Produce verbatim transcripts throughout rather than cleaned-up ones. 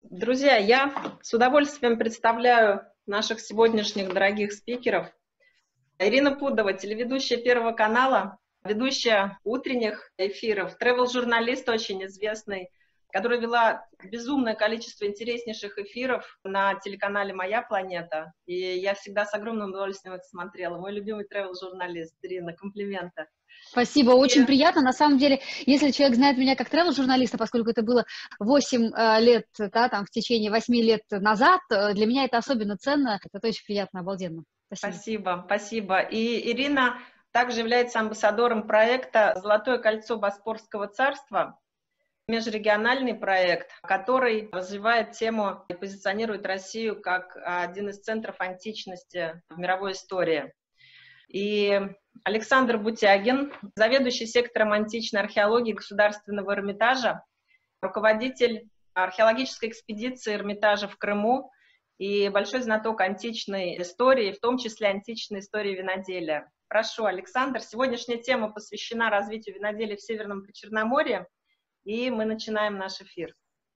Друзья, я с удовольствием представляю наших сегодняшних дорогих спикеров. Ирина Пудова, телеведущая Первого канала, ведущая утренних эфиров, тревел-журналист очень известный, которая вела безумное количество интереснейших эфиров на телеканале «Моя планета». И я всегда с огромным удовольствием их смотрела. Мой любимый тревел-журналист. Ирина, комплименты. Спасибо, очень и... приятно. На самом деле, если человек знает меня как тревел-журналиста, поскольку это было восемь э, лет, да, там, в течение восьми лет назад, для меня это особенно ценно. Это очень приятно, обалденно. Спасибо. Спасибо, спасибо. И Ирина также является амбассадором проекта «Золотое кольцо Боспорского царства», межрегиональный проект, который развивает тему и позиционирует Россию как один из центров античности в мировой истории. И Александр Бутягин, заведующий сектором античной археологии Государственного Эрмитажа, руководитель археологической экспедиции Эрмитажа в Крыму и большой знаток античной истории, в том числе античной истории виноделия. Прошу, Александр. Сегодняшняя тема посвящена развитию виноделия в Северном Причерноморье, и мы начинаем наш эфир.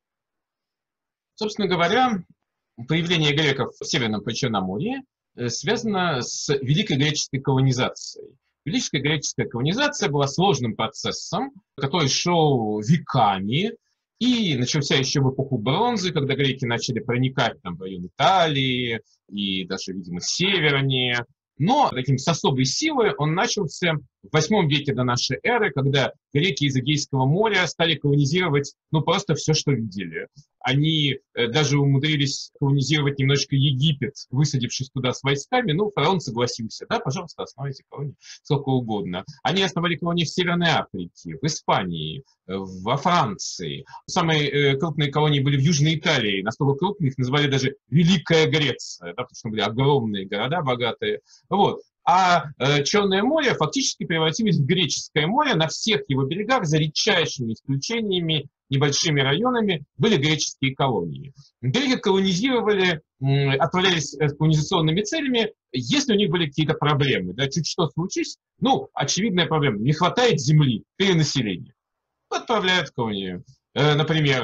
Собственно говоря, появление греков в Северном Причерноморье связано с Великой греческой колонизацией. Великая греческая колонизация была сложным процессом, который шел веками, и начался еще в эпоху бронзы, когда греки начали проникать там, в район Италии и даже, видимо, севернее. Но таким с особой силой он начался в восьмом веке до нашей эры, когда греки из Эгейского моря стали колонизировать ну, просто все, что видели. Они э, даже умудрились колонизировать немножечко Египет, высадившись туда с войсками. Ну, фараон согласился. Да, пожалуйста, основайте колонии сколько угодно. Они основали колонии в Северной Африке, в Испании, э, во Франции. Самые э, крупные колонии были в Южной Италии. Настолько крупные, их называли даже Великая Греция, да, потому что были огромные города богатые. Вот. А э, Черное море фактически превратилось в Греческое море. На всех его берегах, за редчайшими исключениями, небольшими районами, были греческие колонии. Греки колонизировали, э, отправлялись с колонизационными целями, если у них были какие-то проблемы. Да, чуть что случись, ну, очевидная проблема. Не хватает земли, перенаселение. Отправляют в колонию. Э, например,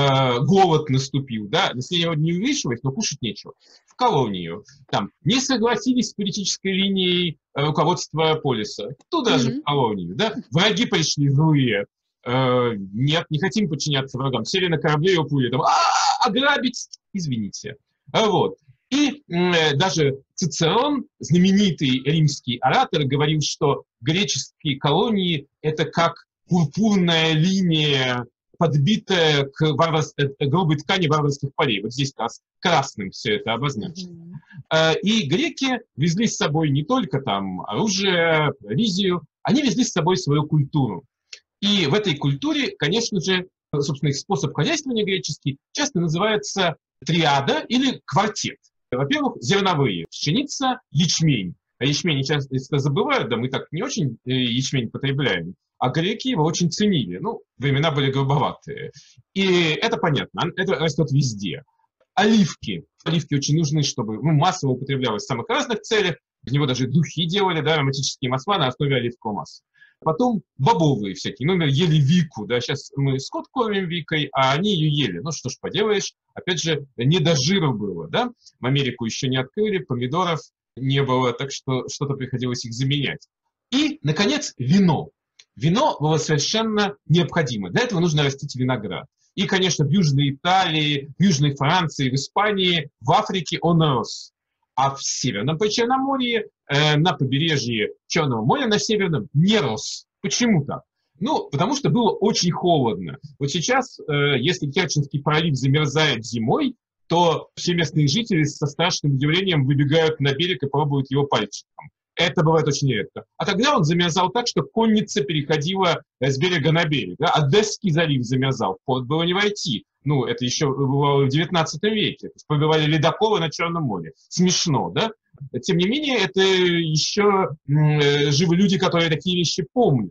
голод наступил, да, население не увеличивается, но кушать нечего. В колонию. Там не согласились с политической линией руководства полиса. Туда mm-hmm. же в колонию, да. Враги пришли злые. Э, нет, не хотим подчиняться врагам. Сели на корабле и уплыли. Там, а, ограбить, извините. Вот. И э, даже Цицерон, знаменитый римский оратор, говорил, что греческие колонии — это как пурпурная линия, подбитая к варварс... грубой ткани варварских полей. Вот здесь раз красным все это обозначено. Mm-hmm. И греки везли с собой не только там оружие, провизию, они везли с собой свою культуру. И в этой культуре, конечно же, собственно, их способ хозяйствования греческий часто называется триада или квартет. Во-первых, зерновые. Пшеница, ячмень. А ячмень часто забывают, да мы так не очень ячмень потребляем. А греки его очень ценили. Ну, времена были грубоватые. И это понятно, это растет везде. Оливки. Оливки очень нужны, чтобы ну, массово употреблялось в самых разных целях. В него даже духи делали, да, ароматические масла на основе оливкового масла. Потом бобовые всякие. Например, ели вику. Да, сейчас мы скот кормим викой, а они ее ели. Ну, что ж поделаешь. Опять же, не до жира было. Да? В Америку еще не открыли, помидоров не было, так что что-то приходилось их заменять. И, наконец, вино. Вино было совершенно необходимо. Для этого нужно растить виноград. И, конечно, в Южной Италии, в Южной Франции, в Испании, в Африке он рос. А в Северном Причерноморье, э, на побережье Черного моря, на Северном, не рос. Почему так? Ну, потому что было очень холодно. Вот сейчас, э, если Керченский пролив замерзает зимой, то все местные жители со страшным удивлением выбегают на берег и пробуют его пальчиком. Это бывает очень редко. А тогда он замерзал так, что конница переходила с берега на берег. Да? Одесский залив замерзал, в порт было не войти. Ну, это еще было в девятнадцатом веке. То есть пробивали ледоколы на Черном море. Смешно, да? Тем не менее, это еще э, живы люди, которые такие вещи помнят.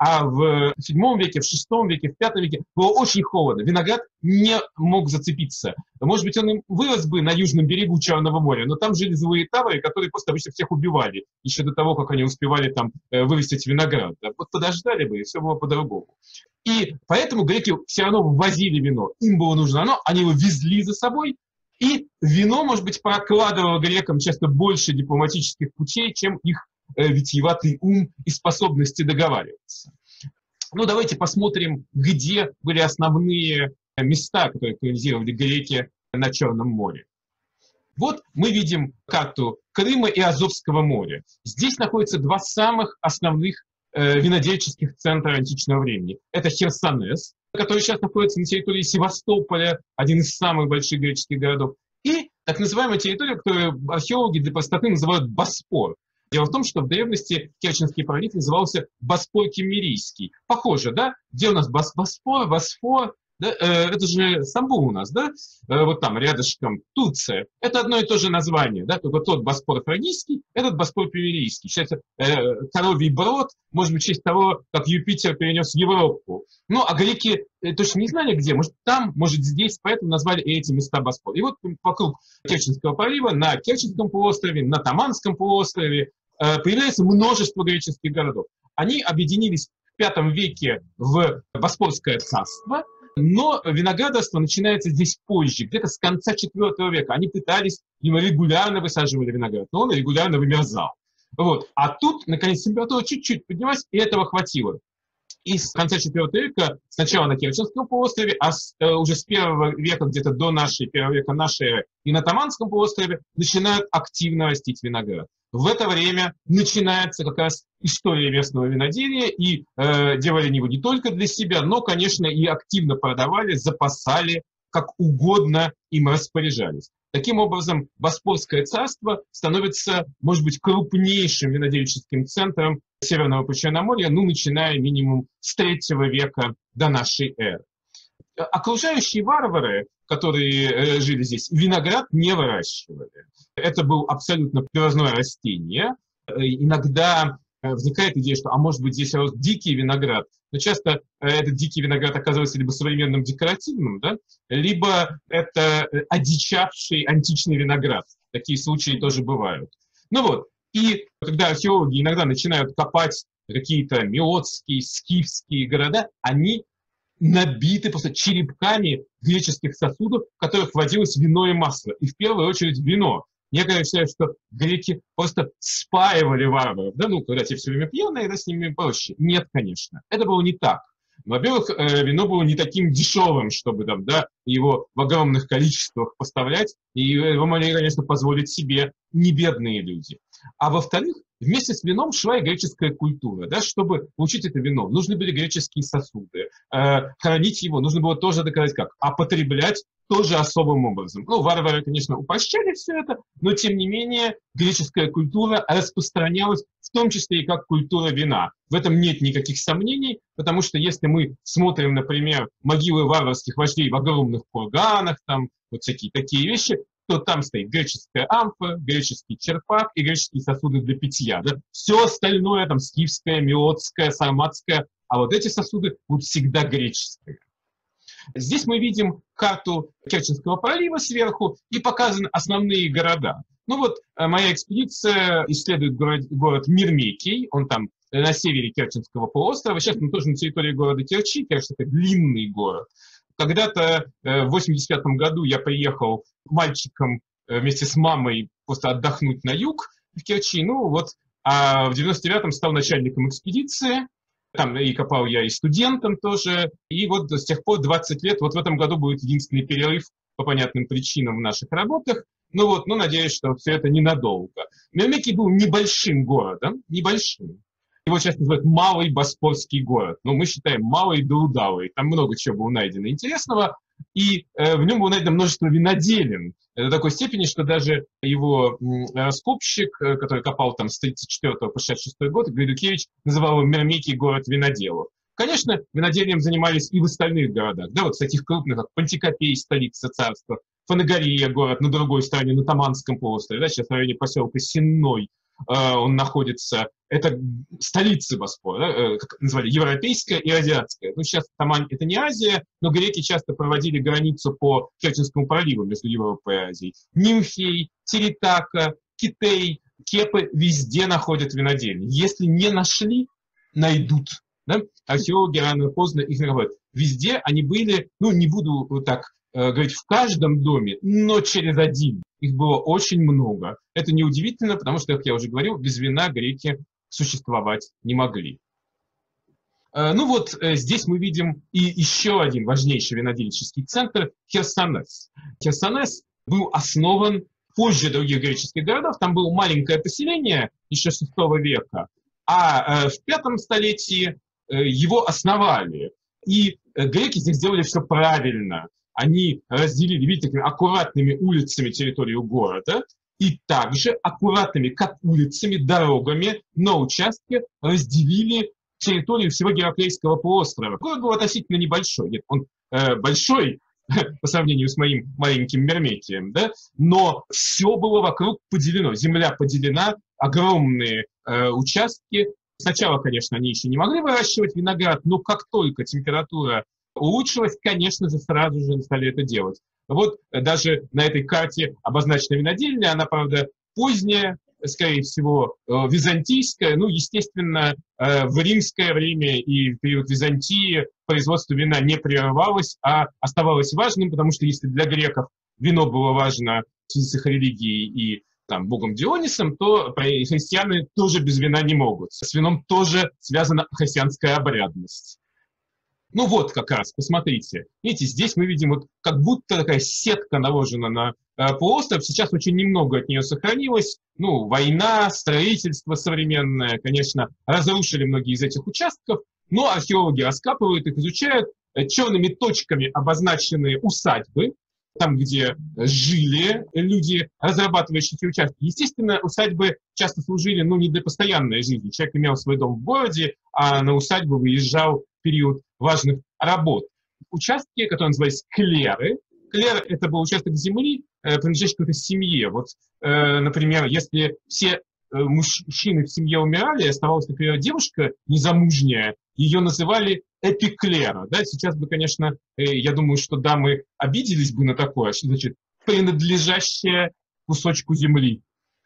А в седьмом веке, в шестом веке, в пятом веке было очень холодно. Виноград не мог зацепиться. Может быть, он и вырос бы на южном берегу Черного моря, но там жили злые тавры, которые просто обычно всех убивали, еще до того, как они успевали там вырастить виноград. Вот подождали бы, и все было по-другому. И поэтому греки все равно ввозили вино. Им было нужно оно, они его везли за собой. И вино, может быть, прокладывало грекам часто больше дипломатических путей, чем их э, витиеватый ум и способности договариваться. Ну, давайте посмотрим, где были основные места, которые колонизировали греки на Черном море. Вот мы видим карту Крыма и Азовского моря. Здесь находятся два самых основных э, винодельческих центра античного времени. Это Херсонес, который сейчас находится на территории Севастополя, один из самых больших греческих городов, и так называемая территория, которую археологи для простоты называют Боспор. Дело в том, что в древности Керченский пролив назывался Боспор Киммерийский. Похоже, да? Где у нас Бос Боспор, Босфор? Да? Э, это же Стамбул у нас, да? Э, вот там, рядышком, Турция. Это одно и то же название, да? Только тот Боспор Фрагийский, этот Боспор Киммерийский. Сейчас э, Коровий Брод, может быть, в честь того, как Юпитер перенес Европу. Ну, а греки э, точно не знали где. Может, там, может, здесь, поэтому назвали и эти места Боспор. И вот вокруг Керченского пролива, на Керченском полуострове, на Таманском полуострове э, появляется множество греческих городов. Они объединились в пятом веке в Боспорское царство, но виноградарство начинается здесь позже, где-то с конца четвёртого века. Они пытались, им регулярно высаживали виноград, но он регулярно вымерзал. Вот. А тут, наконец, температура чуть-чуть поднялась, и этого хватило. И с конца четвёртого века, сначала на Керченском полуострове, а с, э, уже с первого века, где-то до нашей, первого века нашей эры, и на Таманском полуострове начинают активно растить виноград. В это время начинается как раз история местного виноделия, и э, делали его не только для себя, но, конечно, и активно продавали, запасали, как угодно им распоряжались. Таким образом, Боспорское царство становится, может быть, крупнейшим винодельческим центром Северного Причерноморья, ну, начиная минимум с третьего века до нашей эры. Окружающие варвары, которые э, жили здесь, виноград не выращивали. Это был абсолютно привозное растение. Э, иногда э, возникает идея, что, а может быть, здесь рос дикий виноград. Но часто э, этот дикий виноград оказывается либо современным декоративным, да, либо это одичавший античный виноград. Такие случаи тоже бывают. Ну вот, и когда археологи иногда начинают копать какие-то миотские, скифские города, они набиты просто черепками греческих сосудов, в которых водилось вино и масло. И в первую очередь вино. Некоторые считают, что греки просто спаивали варваров. Да, ну, когда те все время пьяные, да, с ними проще. Нет, конечно. Это было не так. Во-первых, вино было не таким дешевым, чтобы там, да, его в огромных количествах поставлять. И его могли, конечно, позволить себе не бедные люди. А во-вторых, вместе с вином шла и греческая культура. Да? Чтобы получить это вино, нужны были греческие сосуды. Э, хранить его нужно было тоже доказать как. А потреблять тоже особым образом. Ну, варвары, конечно, упрощали все это, но, тем не менее, греческая культура распространялась в том числе и как культура вина. В этом нет никаких сомнений, потому что если мы смотрим, например, могилы варварских вождей в огромных курганах, там вот всякие такие вещи, то там стоит греческая амфора, греческий черпак и греческие сосуды для питья. Да? Все остальное там скифское, миотское, сарматское, а вот эти сосуды будут всегда греческие. Здесь мы видим карту Керченского пролива сверху и показаны основные города. Ну вот моя экспедиция исследует город, город Мирмекий, он там на севере Керченского полуострова. Сейчас мы тоже на территории города Керчи, Керчь — это длинный город. Когда-то в восемьдесят пятом году я приехал мальчиком вместе с мамой просто отдохнуть на юг в Керчи. Ну вот, а в девяносто девятом стал начальником экспедиции. Там и копал я и студентом тоже. И вот с тех пор двадцать лет, вот в этом году будет единственный перерыв по понятным причинам в наших работах. Ну вот, ну надеюсь, что все это ненадолго. Мирмекий был небольшим городом, небольшим. Его часто называют малый Боспорский город. Но мы считаем малый да удалый. Там много чего было найдено интересного. И э, в нем было найдено множество виноделин. До такой степени, что даже его м, раскопщик, э, который копал там с тридцать четвёртого по шестьдесят шестой год, Гайдукевич, называл его Мирмекий город виноделов. Конечно, виноделием занимались и в остальных городах. Да, вот в таких крупных, как Пантикопей, столица царства, Фанагория, город на другой стороне, на Таманском полуострове, да, сейчас в районе поселка Сенной. он находится, это столица Босфора, как называли, европейская и азиатская. Ну, сейчас Тамань — это не Азия, но греки часто проводили границу по Керченскому проливу между Европой и Азией. Нимфей, Тиритака, Китей, Кепы — везде находят винодельни. Если не нашли, найдут. Да? Археологи рано или поздно их находят. Везде они были, ну, не буду вот так э, говорить, в каждом доме, но через один. Их было очень много. Это неудивительно, потому что, как я уже говорил, без вина греки существовать не могли. Э, ну вот э, здесь мы видим и еще один важнейший винодельческий центр — Херсонес. Херсонес был основан позже других греческих городов. Там было маленькое поселение еще шестого века, а э, в пятом столетии э, его основали. И э, греки здесь сделали все правильно. Они разделили, видите, такими аккуратными улицами территорию города и также аккуратными, как улицами, дорогами на участке разделили территорию всего Гераклейского полуострова. Город был относительно небольшой. Нет, он э, большой по сравнению с моим маленьким Мерметием, да? Но все было вокруг поделено. Земля поделена, огромные э, участки. Сначала, конечно, они еще не могли выращивать виноград, но как только температура улучшилась, конечно же, сразу же стали это делать. Вот даже на этой карте обозначена винодельня, она, правда, поздняя, скорее всего, византийская. Ну, естественно, в римское время и в период Византии производство вина не прерывалось, а оставалось важным, потому что если для греков вино было важно в связи с их религией и там, богом Дионисом, то христиане тоже без вина не могут. С вином тоже связана христианская обрядность. Ну вот как раз, посмотрите. Видите, здесь мы видим, вот, как будто такая сетка наложена на э, полуостров. Сейчас очень немного от нее сохранилось. Ну, война, строительство современное, конечно, разрушили многие из этих участков. Но археологи раскапывают их, изучают. Черными точками обозначены усадьбы, там, где жили люди, разрабатывающие эти участки. Естественно, усадьбы часто служили, ну, не для постоянной жизни. Человек имел свой дом в городе, а на усадьбу выезжал в период важных работ. Участки, которые назывались клеры. Клер — это был участок земли, э, принадлежащий какой-то семье. Вот, э, например, если все э, мужчины в семье умирали, оставалась, например, девушка незамужняя, ее называли эпиклера. Да? Сейчас бы, конечно, э, я думаю, что дамы обиделись бы на такое, что значит принадлежащая кусочку земли.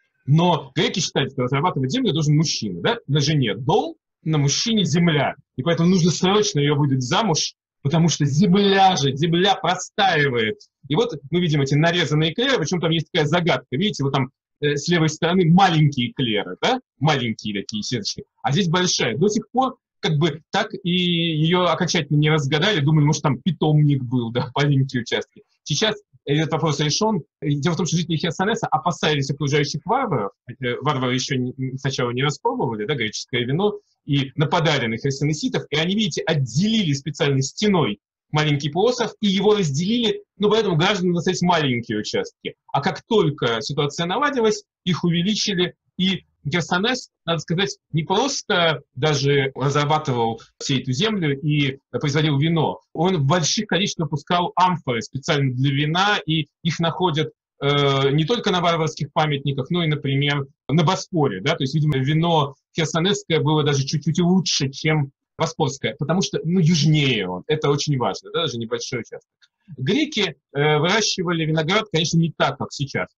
Но греки считают, что разрабатывать землю должен мужчина. Да? На жене дом, на мужчине земля. И поэтому нужно срочно ее выдать замуж, потому что земля же, земля простаивает. И вот мы видим эти нарезанные клеры, причем там есть такая загадка. Видите, вот там э, с левой стороны маленькие клеры, да? Маленькие такие сеточки. А здесь большая. До сих пор как бы так и ее окончательно не разгадали. Думали, может, там питомник был, да, маленькие участки. Сейчас этот вопрос решен. Дело в том, что жители Херсонеса опасались окружающих варваров. Варвары еще не, сначала не распробовали, да, греческое вино, и нападали на херсонеситов. И они, видите, отделили специальной стеной маленький полуостров и его разделили, ну, поэтому гражданам достались маленькие участки. А как только ситуация наладилась, их увеличили, и Херсонес, надо сказать, не просто даже разрабатывал всю эту землю и производил вино. Он в больших количествах пускал амфоры специально для вина, и их находят э, не только на варварских памятниках, но и, например, на Боспоре. Да? То есть, видимо, вино херсонесское было даже чуть-чуть лучше, чем боспорское, потому что, ну, южнее он. Это очень важно, да? Даже небольшой участок. Греки э, выращивали виноград, конечно, не так, как сейчас.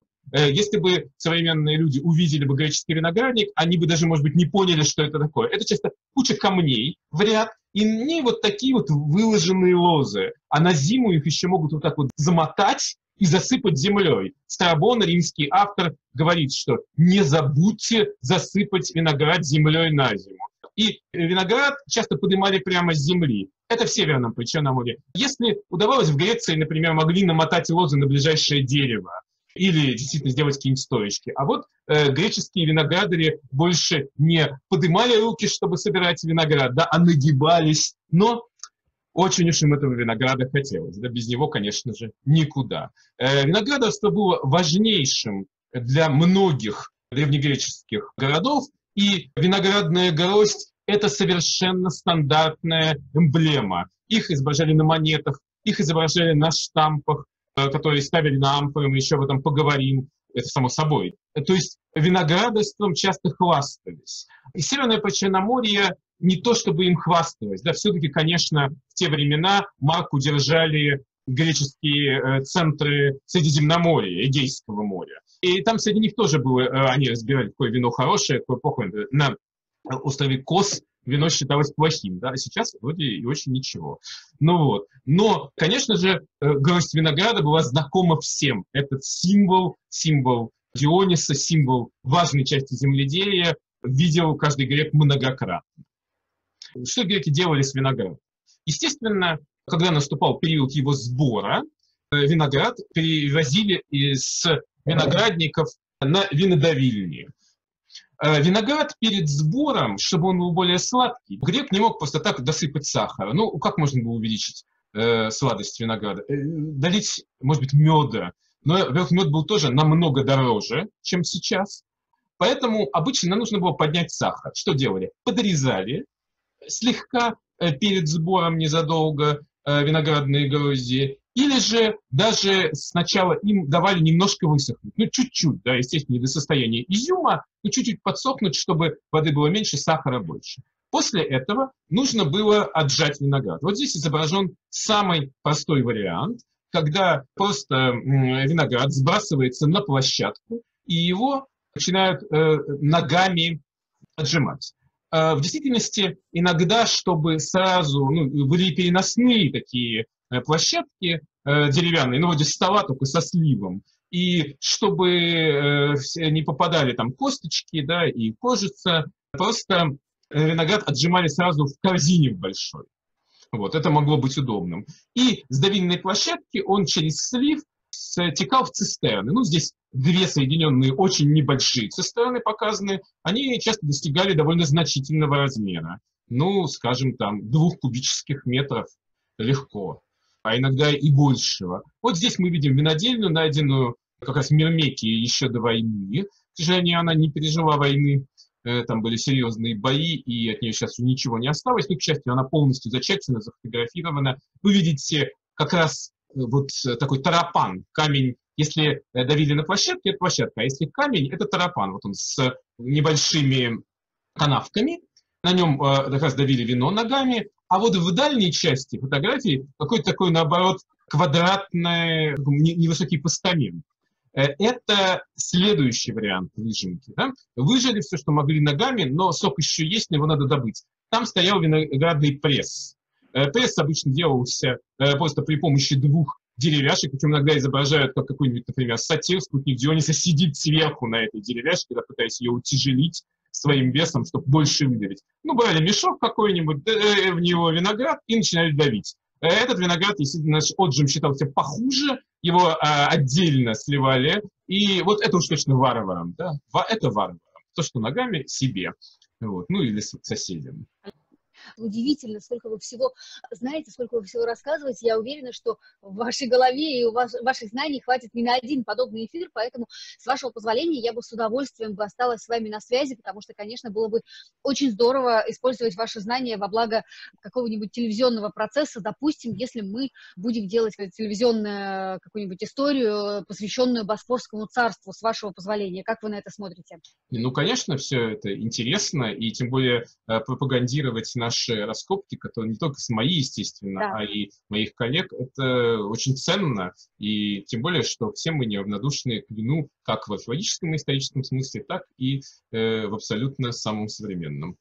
Если бы современные люди увидели бы греческий виноградник, они бы даже, может быть, не поняли, что это такое. Это часто куча камней в ряд, и не вот такие вот выложенные лозы. А на зиму их еще могут вот так вот замотать и засыпать землей. Страбон, римский автор, говорит, что не забудьте засыпать виноград землей на зиму. И виноград часто поднимали прямо с земли. Это в Северном Причерноморье. Если удавалось в Греции, например, могли намотать лозы на ближайшее дерево, или действительно сделать какие-нибудь стоечки. А вот э, греческие виноградари больше не поднимали руки, чтобы собирать виноград, да, а нагибались. Но очень уж им этого винограда хотелось. Да, без него, конечно же, никуда. Э, виноградарство было важнейшим для многих древнегреческих городов, и виноградная гроздь — это совершенно стандартная эмблема. Их изображали на монетах, их изображали на штампах, которые ставили на амфоры, мы еще об этом поговорим. это само собой. То есть виноградарством часто хвастались. И Северное Причерноморье не то чтобы им хвасталось, да, все-таки, конечно, в те времена марку держали греческие центры Средиземноморья, Эгейского моря. И там среди них тоже было, они разбирали, какое вино хорошее, какое плохое. На острове Кос вино считалось плохим, да, а сейчас вроде и очень ничего. Ну вот. Но, конечно же, гроздь винограда была знакома всем. Этот символ, символ Диониса, символ важной части земледелия видел каждый грек многократно. Что греки делали с виноградом? Естественно, когда наступал период его сбора, виноград перевозили из виноградников на винодавильни. Виноград перед сбором, чтобы он был более сладкий, грек не мог просто так досыпать сахара. Ну, как можно было увеличить э, сладость винограда? Э, долить, может быть, меда. Но, во-первых, мед был тоже намного дороже, чем сейчас. Поэтому обычно нужно было поднять сахар. Что делали? Подрезали слегка э, перед сбором незадолго э, виноградные грозди. Или же даже сначала им давали немножко высохнуть. Ну, чуть-чуть, да, естественно, не до состояния изюма, но чуть-чуть подсохнуть, чтобы воды было меньше, сахара больше. После этого нужно было отжать виноград. Вот здесь изображен самый простой вариант, когда просто виноград сбрасывается на площадку, и его начинают э, ногами отжимать. Э, в действительности, иногда, чтобы сразу, ну, были переносные такие э, площадки э, деревянные, ну, вроде стола, только со сливом, и чтобы э, не попадали там косточки, да, и кожица, просто виноград отжимали сразу в корзине большой. Вот, это могло быть удобным. И с давильной площадки он через слив стекал в цистерны. Ну, здесь две соединенные очень небольшие цистерны показаны. Они часто достигали довольно значительного размера. Ну, скажем, там, двух кубических метров легко, а иногда и большего. Вот здесь мы видим винодельню, найденную как раз в Мирмекии еще до войны. К сожалению, она не пережила войны. Там были серьезные бои, и от нее сейчас ничего не осталось. Но, к счастью, она полностью зачерчена, зафотографирована. Вы видите как раз вот такой тарапан, камень. Если давили на площадке, это площадка, а если камень, это тарапан. Вот он с небольшими канавками. На нем как раз давили вино ногами. А вот в дальней части фотографии какой-то такой, наоборот, квадратный, невысокий постамент. Это следующий вариант выжимки. Да? Выжали все, что могли ногами, но сок еще есть, но его надо добыть. Там стоял виноградный пресс. Пресс обычно делался просто при помощи двух деревяшек, причем иногда изображают, как какой-нибудь, например, сатир, спутник Диониса, сидит сверху на этой деревяшке, когда пытаясь ее утяжелить своим весом, чтобы больше выдавить. Ну, брали мешок какой-нибудь, в него виноград и начинали давить. Этот виноград, естественно, наш отжим считался похуже, его а, отдельно сливали, и вот это уж точно варварам, да, это варварам, то, что ногами себе, вот, ну или соседям. Удивительно, сколько вы всего знаете, сколько вы всего рассказываете. Я уверена, что в вашей голове и у вас, ваших знаний хватит не на один подобный эфир, поэтому, с вашего позволения, я бы с удовольствием бы осталась с вами на связи, потому что, конечно, было бы очень здорово использовать ваши знания во благо какого-нибудь телевизионного процесса. Допустим, если мы будем делать телевизионную какую-нибудь историю, посвященную Босфорскому царству, с вашего позволения. Как вы на это смотрите? Ну, конечно, все это интересно, и тем более пропагандировать наши раскопки, которые не только с моей, естественно, да. а и моих коллег, это очень ценно, и тем более, что все мы неравнодушны к вину как в археологическом и историческом смысле, так и э, в абсолютно самом современном.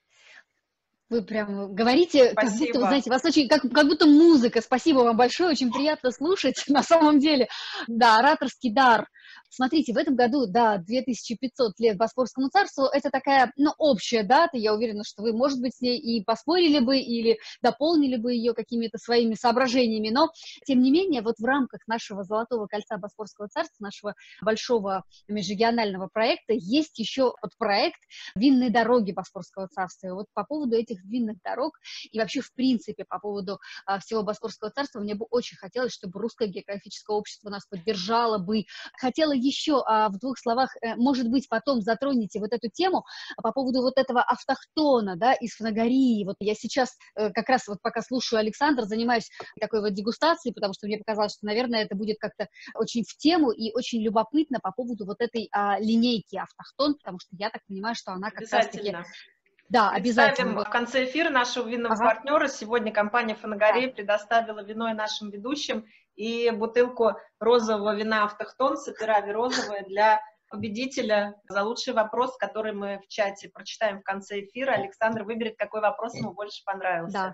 Вы прям говорите, Спасибо. как будто, вы знаете, вас очень, как, как будто музыка. Спасибо вам большое, очень приятно слушать, на самом деле. Да, ораторский дар. Смотрите, в этом году, да, две тысячи пятьсот лет Босфорскому царству, это такая, ну, общая дата, я уверена, что вы, может быть, с ней и поспорили бы, или дополнили бы ее какими-то своими соображениями, но, тем не менее, вот в рамках нашего Золотого кольца Босфорского царства, нашего большого межрегионального проекта, есть еще подпроект «Винные дороги Босфорского царства». И вот по поводу этих винных дорог и вообще, в принципе, по поводу а, всего Босфорского царства, мне бы очень хотелось, чтобы Русское географическое общество нас поддержало бы. Хотела еще а, в двух словах, э, может быть, потом затронете вот эту тему по поводу вот этого автохтона, да, из Фанагории. Вот я сейчас э, как раз вот пока слушаю Александра, занимаюсь такой вот дегустацией, потому что мне показалось, что, наверное, это будет как-то очень в тему и очень любопытно по поводу вот этой а, линейки автохтон, потому что я так понимаю, что она как раз-таки... Да, обязательно. Вот. В конце эфира нашего винного ага. партнера сегодня компания Фанагория да. предоставила вино и нашим ведущим и бутылку розового вина «Автохтон» Саперави розовое для победителя за лучший вопрос, который мы в чате прочитаем в конце эфира. Александр выберет, какой вопрос ему больше понравился. Да.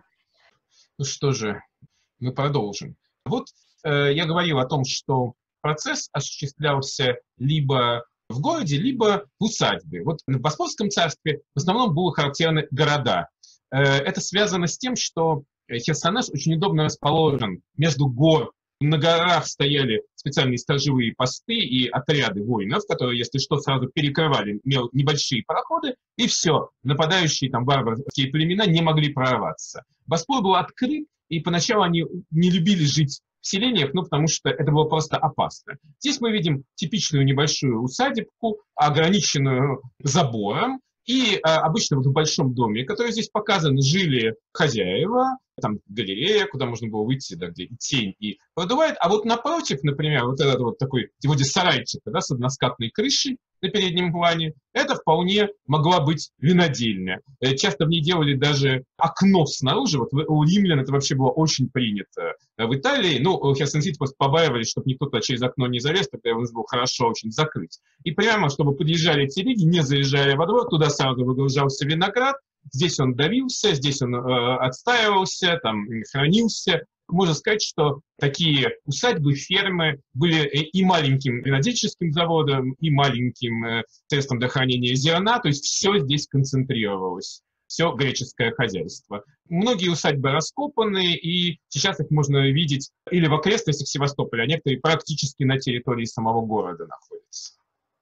Ну что же, мы продолжим. Вот э, я говорил о том, что процесс осуществлялся либо в городе, либо в усадьбе. Вот в Боспорском царстве в основном были характерны города. Это связано с тем, что Херсонес очень удобно расположен между гор. На горах стояли специальные сторожевые посты и отряды воинов, которые, если что, сразу перекрывали небольшие проходы, и все, нападающие там варварские племена не могли прорваться. Боспор был открыт, и поначалу они не любили жить в селениях, ну, потому что это было просто опасно. Здесь мы видим типичную небольшую усадебку, ограниченную забором, и а, обычно вот в большом доме, который здесь показан, жили хозяева, там галерея, куда можно было выйти, да, где и тень, и продувает. А вот напротив, например, вот этот вот такой, вроде сарайчика, да, с односкатной крышей на переднем плане, это вполне могла быть винодельня. Часто в ней делали даже окно снаружи. Вот у римлян это вообще было очень принято в Италии. Ну, херсонесцы просто побаивались, чтобы никто туда через окно не залез, тогда его нужно было хорошо очень закрыть. И прямо, чтобы подъезжали телеги, не заезжая во двор, туда сразу выгружался виноград. Здесь он давился, здесь он э, отстаивался, там, хранился. Можно сказать, что такие усадьбы, фермы были и маленьким винодельческим заводом, и маленьким э, средством для хранения зерна, то есть все здесь концентрировалось, все греческое хозяйство. Многие усадьбы раскопаны, и сейчас их можно видеть или в окрестностях Севастополя, а некоторые практически на территории самого города находятся.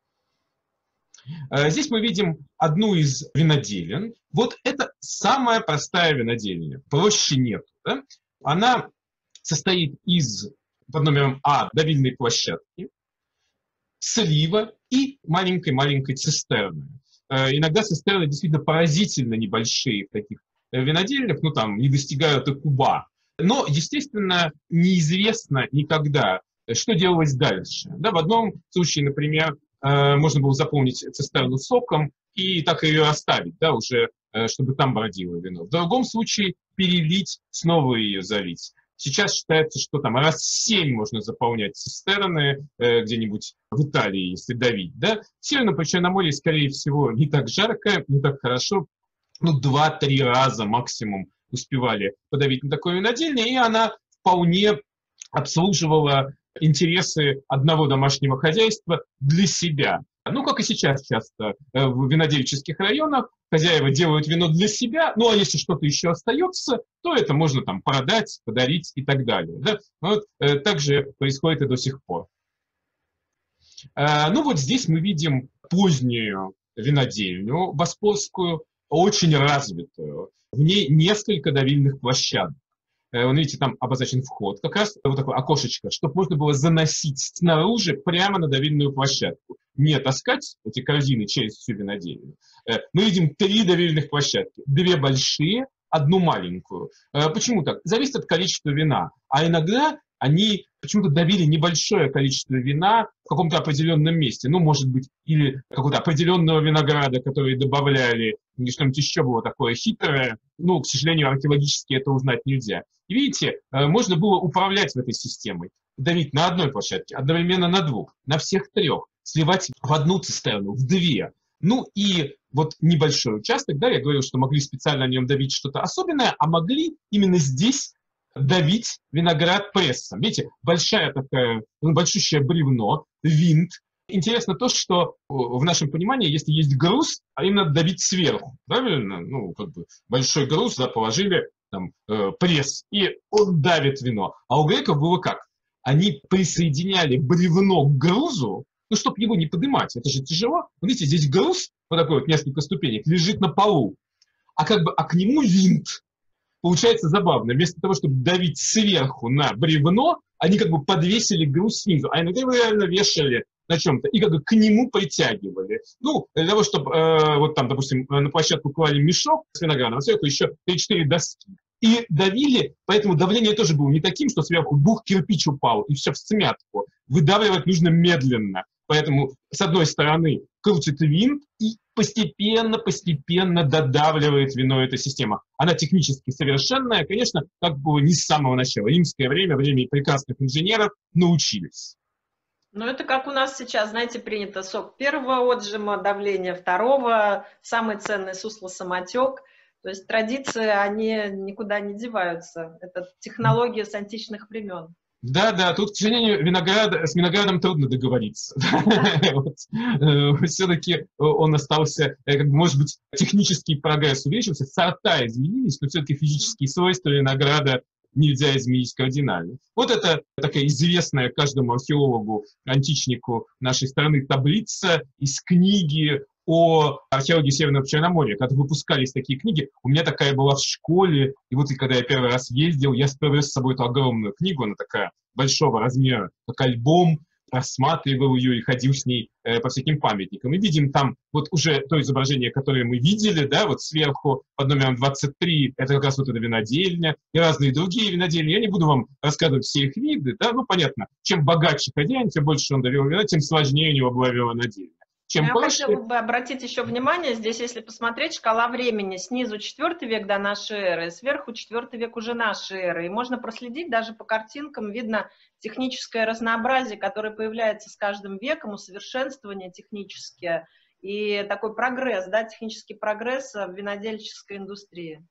Здесь мы видим одну из виноделен. Вот это самая простая винодельня, проще нет. Да? Она состоит из, под номером А, давильной площадки, слива и маленькой-маленькой цистерны. Иногда цистерны действительно поразительно небольшие в таких винодельнях, ну там не достигают и куба. Но, естественно, неизвестно никогда, что делалось дальше. Да, в одном случае, например, можно было заполнить цистерну соком и так ее оставить, да, уже, чтобы там бродило вино. В другом случае перелить, снова ее залить. Сейчас считается, что там раз семь можно заполнять цистерны э, где-нибудь в Италии, если давить, да. В Северном Причерноморье, скорее всего, не так жарко, не так хорошо. Ну, два-три раза максимум успевали подавить на такой винодельне, и она вполне обслуживала интересы одного домашнего хозяйства для себя. Ну, как и сейчас часто в винодельческих районах хозяева делают вино для себя, ну, а если что-то еще остается, то это можно там продать, подарить и так далее. Да? Вот, э, так же происходит и до сих пор. Э, ну, вот здесь мы видим позднюю винодельню боспорскую, очень развитую. В ней несколько давильных площадок. Вон, видите, там обозначен вход, как раз вот такое окошечко, чтобы можно было заносить снаружи прямо на давильную площадку. Не таскать эти корзины через всю винодельню. Мы видим три давильных площадки. Две большие, одну маленькую. Почему так? Зависит от количества вина. А иногда они почему-то давили небольшое количество вина в каком-то определенном месте. Ну, может быть, или какого-то определенного винограда, который добавляли, или что-нибудь еще было такое хитрое. Ну, к сожалению, археологически это узнать нельзя. И видите, можно было управлять в этой системой. Давить на одной площадке, одновременно на двух, на всех трех. Сливать в одну цистерну, в две. Ну и вот небольшой участок, да, я говорил, что могли специально на нем давить что-то особенное, а могли именно здесь давить виноград прессом. Видите, большая такая, большущее бревно, винт. Интересно то, что в нашем понимании, если есть груз, а им надо давить сверху, правильно? Ну, как бы большой груз, да, положили там э, пресс, и он давит вино. А у греков было как? Они присоединяли бревно к грузу, ну, чтобы его не поднимать, это же тяжело. Видите, здесь груз, вот такой вот несколько ступенек, лежит на полу, а как бы, а к нему винт. Получается забавно. Вместо того, чтобы давить сверху на бревно, они как бы подвесили груз снизу. А иногда его реально вешали на чем-то и как бы к нему притягивали. Ну, для того, чтобы э, вот там, допустим, на площадку клали мешок с виноградом, а сверху еще три-четыре доски. И давили, поэтому давление тоже было не таким, что сверху бух, кирпич упал, и все в смятку. Выдавливать нужно медленно. Поэтому, с одной стороны, крутит винт и постепенно-постепенно додавливает вино эта система. Она технически совершенная, конечно, как бы не с самого начала. Римское время, время прекрасных инженеров научились. Ну, это как у нас сейчас, знаете, принято сок первого отжима, давление второго, самый ценный сусло-самотек. То есть традиции, они никуда не деваются. Это технология с античных времен. Да, да, тут, к сожалению, виноград, с виноградом трудно договориться. Все-таки он остался, может быть, технический прогресс увеличился, сорта изменились, но все-таки физические свойства винограда нельзя изменить кардинально. Вот это такая известная каждому археологу, античнику нашей страны таблица из книги о археологии Северного Черноморья. Когда выпускались такие книги, у меня такая была в школе, и вот и когда я первый раз ездил, я привез с собой эту огромную книгу, она такая большого размера, как альбом, рассматривал ее и ходил с ней э, по всяким памятникам. И видим там вот уже то изображение, которое мы видели, да, вот сверху под номером двадцать три, это как раз вот эта винодельня, и разные другие винодельни. Я не буду вам рассказывать все их виды, да, ну понятно, чем богаче хозяин, тем больше он довел вина, тем сложнее у него была винодельня. Чем Я проще... хотела бы обратить еще внимание, здесь, если посмотреть, шкала времени, снизу четвёртый век до нашей эры, сверху четвёртый век уже нашей эры. И можно проследить даже по картинкам, видно техническое разнообразие, которое появляется с каждым веком, усовершенствование техническое и такой прогресс, да, технический прогресс в винодельческой индустрии.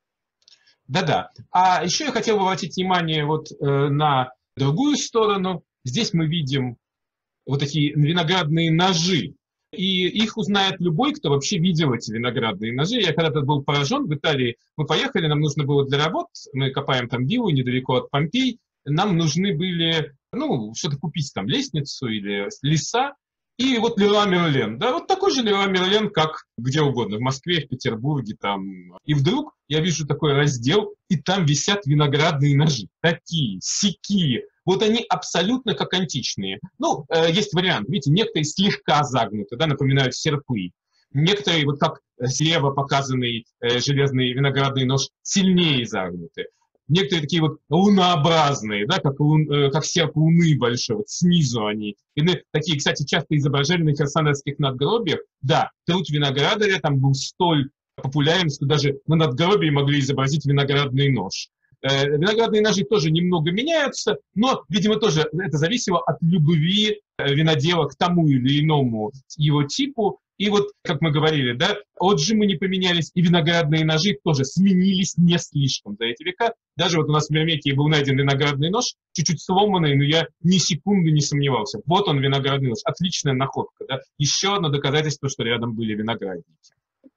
Да-да. А еще я хотел бы обратить внимание вот э, на другую сторону. Здесь мы видим вот такие виноградные ножи. И их узнает любой, кто вообще видел эти виноградные ножи. Я когда-то был поражен в Италии. Мы поехали, нам нужно было для работ, мы копаем там виллу недалеко от Помпей, нам нужны были, ну, что-то купить, там, лестницу или леса. И вот Леруа Мерлен, да, вот такой же Леруа Мерлен, как где угодно, в Москве, в Петербурге, там. И вдруг я вижу такой раздел, и там висят виноградные ножи. Такие, сякие. Вот они абсолютно как античные. Ну, э, есть вариант, видите, некоторые слегка загнуты, да, напоминают серпы. Некоторые, вот как слева показанный э, железный виноградный нож, сильнее загнуты. Некоторые такие вот лунообразные, да, как, лун, э, как серп луны большой, вот снизу они. И такие, кстати, часто изображали на херсонесских надгробиях. Да, труд виноградаря там был столь популярен, что даже на надгробии могли изобразить виноградный нож. Виноградные ножи тоже немного меняются, но, видимо, тоже это зависело от любви винодела к тому или иному его типу. И вот, как мы говорили, да, отжимы не поменялись, и виноградные ножи тоже сменились не слишком за эти века. Даже вот у нас в Мирмекии был найден виноградный нож, чуть-чуть сломанный, но я ни секунды не сомневался. Вот он, виноградный нож. Отличная находка, да. Еще одно доказательство, что рядом были виноградники.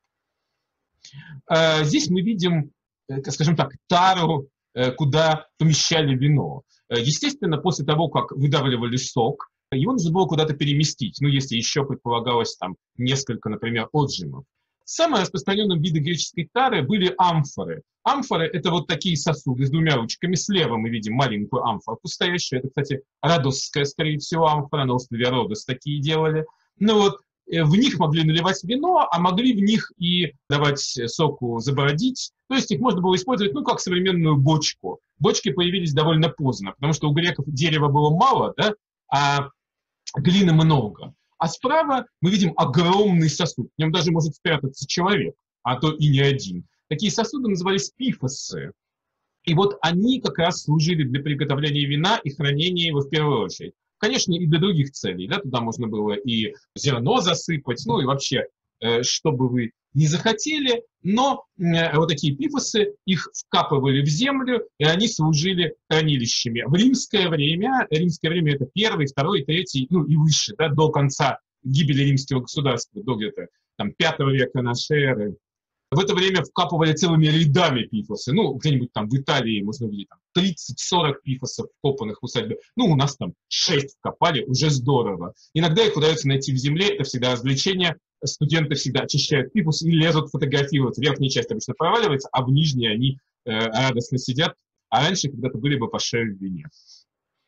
Здесь мы видим, скажем так, тару, куда помещали вино. Естественно, после того, как выдавливали сок, его нужно было куда-то переместить, ну, если еще предполагалось там несколько, например, отжимов. Самым распространенным видом греческой тары были амфоры. Амфоры — это вот такие сосуды с двумя ручками. Слева мы видим маленькую амфорку стоящую. Это, кстати, родосская, скорее всего, амфора. На острове Родос такие делали. Ну вот, в них могли наливать вино, а могли в них и давать соку забородить. То есть их можно было использовать, ну, как современную бочку. Бочки появились довольно поздно, потому что у греков дерева было мало, да, а глины много. А справа мы видим огромный сосуд. В нем даже может спрятаться человек, а то и не один. Такие сосуды назывались пифосы. И вот они как раз служили для приготовления вина и хранения его в первую очередь. Конечно, и для других целей. Да? Туда можно было и зерно засыпать, ну и вообще, э, что бы вы ни захотели. Но э, вот такие пифосы, их вкапывали в землю, и они служили хранилищами. В римское время, римское время это первый, второй, третий, ну и выше, да, до конца гибели римского государства, до где-то там пятого века нашей эры. В это время вкапывали целыми рядами пифосы. Ну, где-нибудь там в Италии можно увидеть тридцать-сорок пифосов, вкопанных в усадьбе. Ну, у нас там шесть вкопали, уже здорово. Иногда их удается найти в земле, это всегда развлечение. Студенты всегда очищают пифус и лезут фотографировать. Верхняя часть обычно проваливается, а в нижней они э, радостно сидят. А раньше когда-то были бы по шею в вине.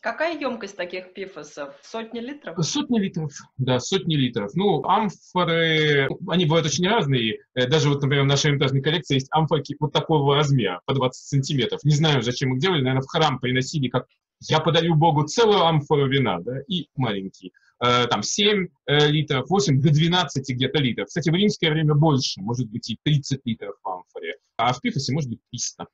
Какая емкость таких пифосов? Сотни литров? Сотни литров, да, сотни литров. Ну, амфоры, они бывают очень разные. Даже вот, например, в нашей Эрмитажной коллекции есть амфорки вот такого размера, по двадцать сантиметров. Не знаю, зачем их делали, наверное, в храм приносили, как я подарю Богу целую амфору вина, да, и маленький. Там семь литров, восемь до двенадцати где-то литров. Кстати, в римское время больше, может быть и тридцать литров в амфоре, а в пифосе может быть триста.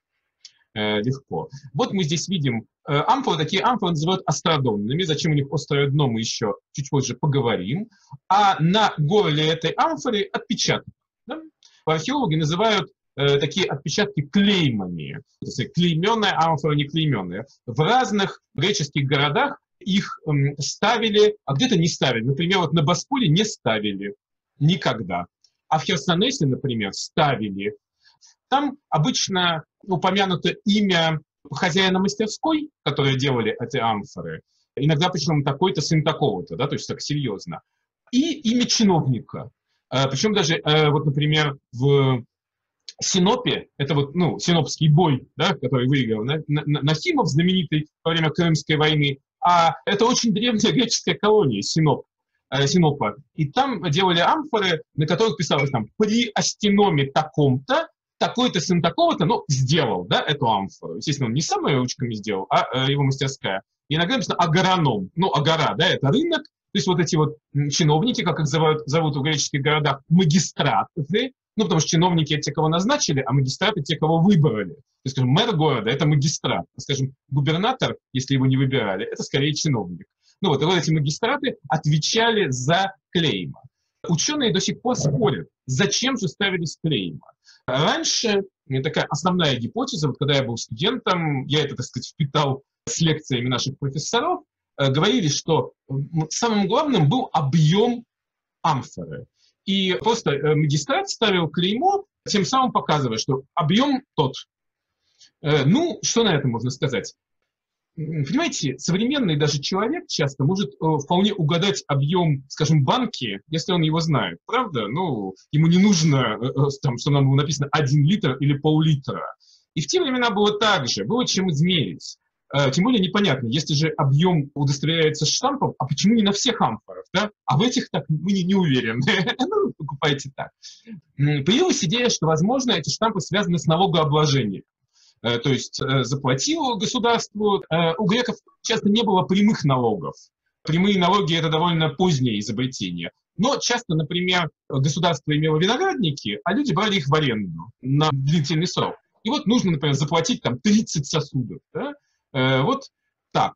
Легко. Вот мы здесь видим амфоры, такие амфоры называют астрадонными. Зачем у них острое дно, мы еще чуть позже поговорим. А на горле этой амфоры отпечаток. Да? Археологи называют э, такие отпечатки клеймами. То есть клейменная амфора, не клейменная. В разных греческих городах их э, ставили, а где-то не ставили. Например, вот на Боспоре не ставили никогда. А в Херсонесе, например, ставили. Там обычно упомянуто имя хозяина мастерской, которые делали эти амфоры. Иногда, причем, такой-то сын такого-то, да, то есть так серьезно. И имя чиновника. Причем даже, вот, например, в Синопе, это вот, ну, Синопский бой, да, который выиграл Нахимов, знаменитый во время Крымской войны. А это очень древняя греческая колония, Синоп. Синопа. И там делали амфоры, на которых писалось там «при астеноме таком-то, такой-то сын такого-то, ну, сделал, да, эту амфору». Естественно, он не сам ее ручками сделал, а э, его мастерская. И иногда написано «агороном». Ну, агора, да, это рынок. То есть вот эти вот чиновники, как их зовут, зовут в греческих городах, магистраты. Ну, потому что чиновники — это те, кого назначили, а магистраты — те, кого выбрали. То есть, скажем, мэр города — это магистрат. Скажем, губернатор, если его не выбирали, это скорее чиновник. Ну вот, и вот эти магистраты отвечали за клейма. Ученые до сих пор спорят, зачем же ставились клейма. Раньше, такая основная гипотеза, вот когда я был студентом, я это, так сказать, впитал с лекциями наших профессоров, э, говорили, что самым главным был объем амфоры. И просто э, магистрат ставил клеймо, тем самым показывая, что объем тот. Э, ну, что на это можно сказать? Понимаете, современный даже человек часто может э, вполне угадать объем, скажем, банки, если он его знает. Правда? Ну, ему не нужно, э, там, что нам было написано один литр или пол-литра. И в те времена было так же, было чем измерить. Э, тем более непонятно, если же объем удостоверяется штампом, а почему не на всех амфорах, да? А в этих так мы не, не уверены. Ну, покупайте так. Появилась идея, что, возможно, эти штампы связаны с налогообложением. То есть заплатил государству. У греков часто не было прямых налогов. Прямые налоги — это довольно позднее изобретение. Но часто, например, государство имело виноградники, а люди брали их в аренду на длительный срок. И вот нужно, например, заплатить там тридцать сосудов. Да? Вот так.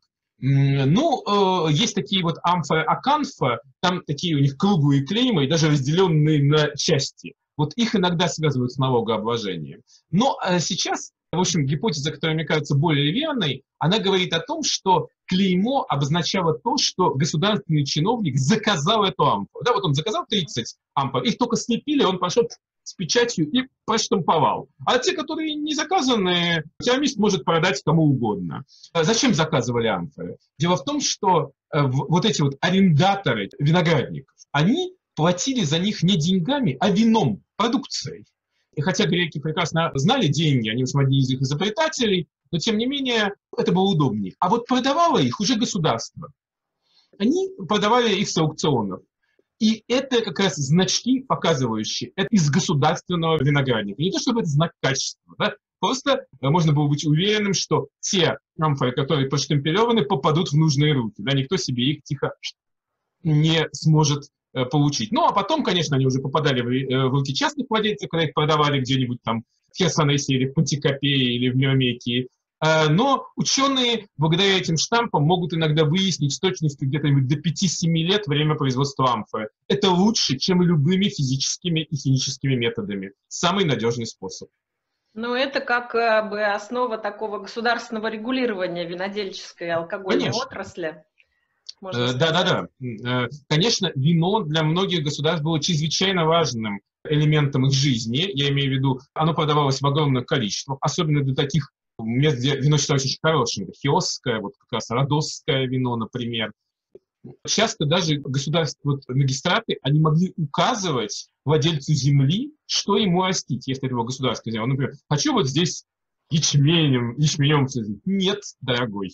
Ну, есть такие вот амфора-аканфа, там такие у них круглые клеймы, даже разделенные на части. Вот их иногда связывают с налогообложением. Но сейчас, в общем, гипотеза, которая, мне кажется, более верной, она говорит о том, что клеймо обозначало то, что государственный чиновник заказал эту амфору. Да, вот он заказал тридцать амфор, их только слепили, он пошел с печатью и проштамповал. А те, которые не заказаны, керамист может продать кому угодно. Зачем заказывали амфоры? Дело в том, что вот эти вот арендаторы виноградников, они платили за них не деньгами, а вином, продукцией. И хотя греки прекрасно знали деньги, они в одни из их изобретателей, но тем не менее это было удобнее. А вот продавало их уже государство. Они продавали их с аукционов. И это как раз значки, показывающие, это из государственного виноградника. Не то чтобы это знак качества, да? Просто можно было быть уверенным, что те амфоры, которые проштемпелеваны, попадут в нужные руки. Да? Никто себе их тихо не сможет получить. Ну, а потом, конечно, они уже попадали в, в руки частных владельцев, когда их продавали где-нибудь там в Херсонесе или в Пантикопее или в Миромекии. Но ученые благодаря этим штампам могут иногда выяснить с точностью где-то до пяти-семи лет время производства амфоры. Это лучше, чем любыми физическими и химическими методами. Самый надежный способ. Ну, это как бы основа такого государственного регулирования винодельческой и алкогольной Конечно. отрасли. Да, да, да. Конечно, вино для многих государств было чрезвычайно важным элементом их жизни. Я имею в виду, оно продавалось в огромных количествах, особенно для таких мест, где вино считалось очень хорошим. Хиосское, вот как раз родосское вино, например. Часто даже государства, вот, магистраты, они могли указывать владельцу земли, что ему растить, если это было государственное земля. Например, хочу вот здесь ячменем, ячменем. Нет, дорогой.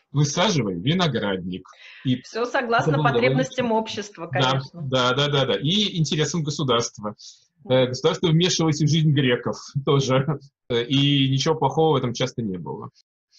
высаживали виноградник. И все согласно потребностям довольно... общества, конечно. Да, да, да, да, и интересам государства. Государство вмешивалось в жизнь греков тоже, и ничего плохого в этом часто не было.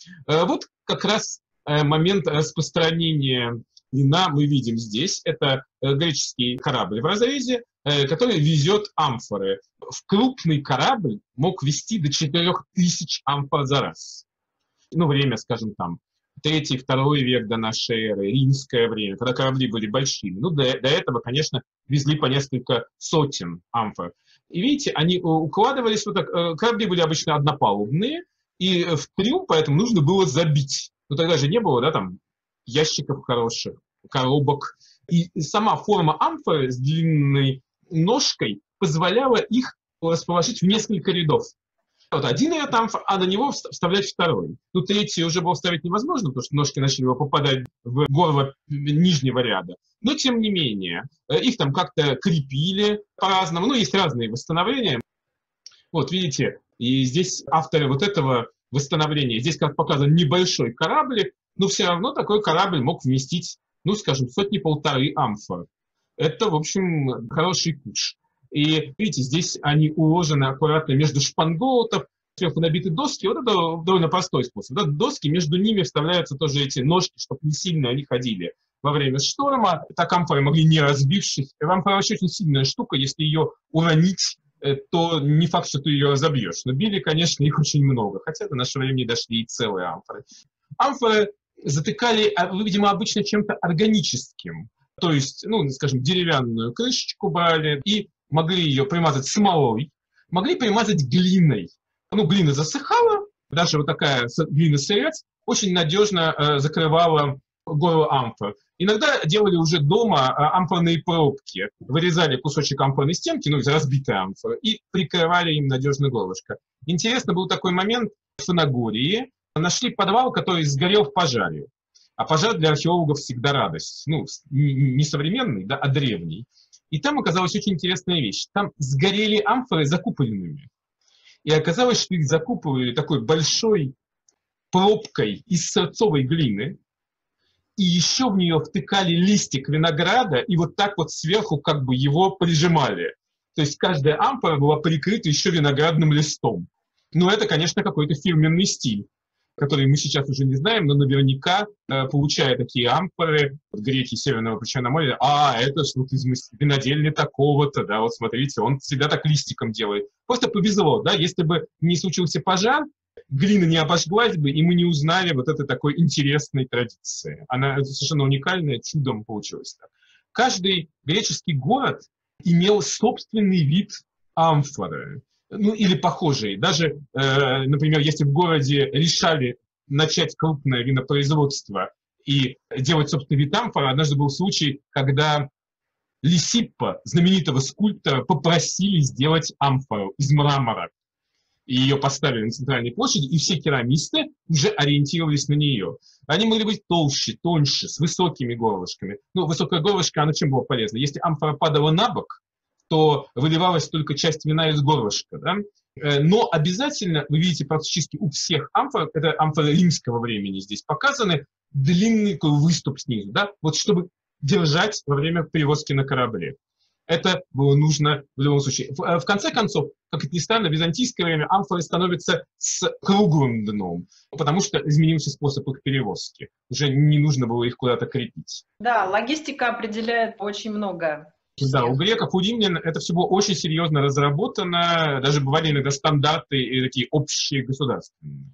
Вот как раз момент распространения вина мы видим здесь. Это греческий корабль в разрезе, который везет амфоры. В крупный корабль мог везти до четырех тысяч амфор за раз. Ну, время, скажем, там, третий, второй век до нашей эры, римское время, когда корабли были большими. Ну, до, до этого, конечно, везли по несколько сотен амфор. И видите, они укладывались вот так. Корабли были обычно однопалубные, и в трюм поэтому нужно было забить. Ну, тогда же не было, да, там, ящиков хороших, коробок. И сама форма амфоры с длинной ножкой позволяла их расположить в несколько рядов. Вот один ряд амфор, а на него вставлять второй. Ну, третий уже было вставить невозможно, потому что ножки начали попадать в горло нижнего ряда. Но, тем не менее, их там как-то крепили по-разному. Ну, есть разные восстановления. Вот, видите, и здесь авторы вот этого восстановления. Здесь как показан небольшой корабль, но все равно такой корабль мог вместить, ну, скажем, сотни-полторы амфор. Это, в общем, хороший куш. И видите, здесь они уложены аккуратно между шпангоутов, сверху набиты доски. Вот это довольно простой способ. Да? Доски, между ними вставляются тоже эти ножки, чтобы не сильно они ходили во время шторма. Так амфоры могли не разбившись. Амфора вообще очень сильная штука, если ее уронить, то не факт, что ты ее разобьешь. Но били, конечно, их очень много, хотя до нашего времени дошли и целые амфоры. Амфоры затыкали, видимо, обычно чем-то органическим. То есть, ну, скажем, деревянную крышечку брали и могли ее примазать смолой, могли примазать глиной. Ну, глина засыхала, даже вот такая глина-сырец очень надежно э, закрывала горло амфор. Иногда делали уже дома э, амфорные пробки. Вырезали кусочек амфорной стенки, ну, из разбитой амфоры, и прикрывали им надежно горлышко. Интересно был такой момент в Фанагории. Нашли подвал, который сгорел в пожаре. А пожар для археологов всегда радость. Ну, не современный, да, а древний. И там оказалась очень интересная вещь. Там сгорели амфоры закупоренными. И оказалось, что их закупывали такой большой пробкой из сырцовой глины. И еще в нее втыкали листик винограда и вот так вот сверху как бы его прижимали. То есть каждая амфора была прикрыта еще виноградным листом. Но это, конечно, какой-то фирменный стиль, который мы сейчас уже не знаем, но наверняка, э, получая такие амфоры, вот греки Северного Причерноморья, а, это что-то из винодельни такого-то, да, вот смотрите, он всегда так листиком делает. Просто повезло, да, если бы не случился пожар, глина не обожглась бы, и мы не узнали вот этой такой интересной традиции. Она совершенно уникальная, чудом получилась так. Каждый греческий город имел собственный вид амфоры. Ну, или похожие. Даже, э, например, если в городе решали начать крупное винопроизводство и делать собственный вид амфора, однажды был случай, когда Лисиппа, знаменитого скульптора, попросили сделать амфору из мрамора. И ее поставили на центральной площади, и все керамисты уже ориентировались на нее. Они могли быть толще, тоньше, с высокими горлышками. Ну, высокое горлышко, оно чем было полезно? Если амфора падала на бок, то выливалась только часть вина из горлышка. Да? Но обязательно, вы видите, практически у всех амфор, это амфоры римского времени здесь показаны, длинный такой выступ снизу, да? Вот чтобы держать во время перевозки на корабле. Это было нужно в любом случае. В, в конце концов, как это ни странно, в византийское время амфоры становятся с круглым дном, потому что изменился способ их перевозки. Уже не нужно было их куда-то крепить. Да, логистика определяет очень многое. Да, у греков, у римлян это все было очень серьезно разработано, даже бывали иногда стандарты и такие общие государственные.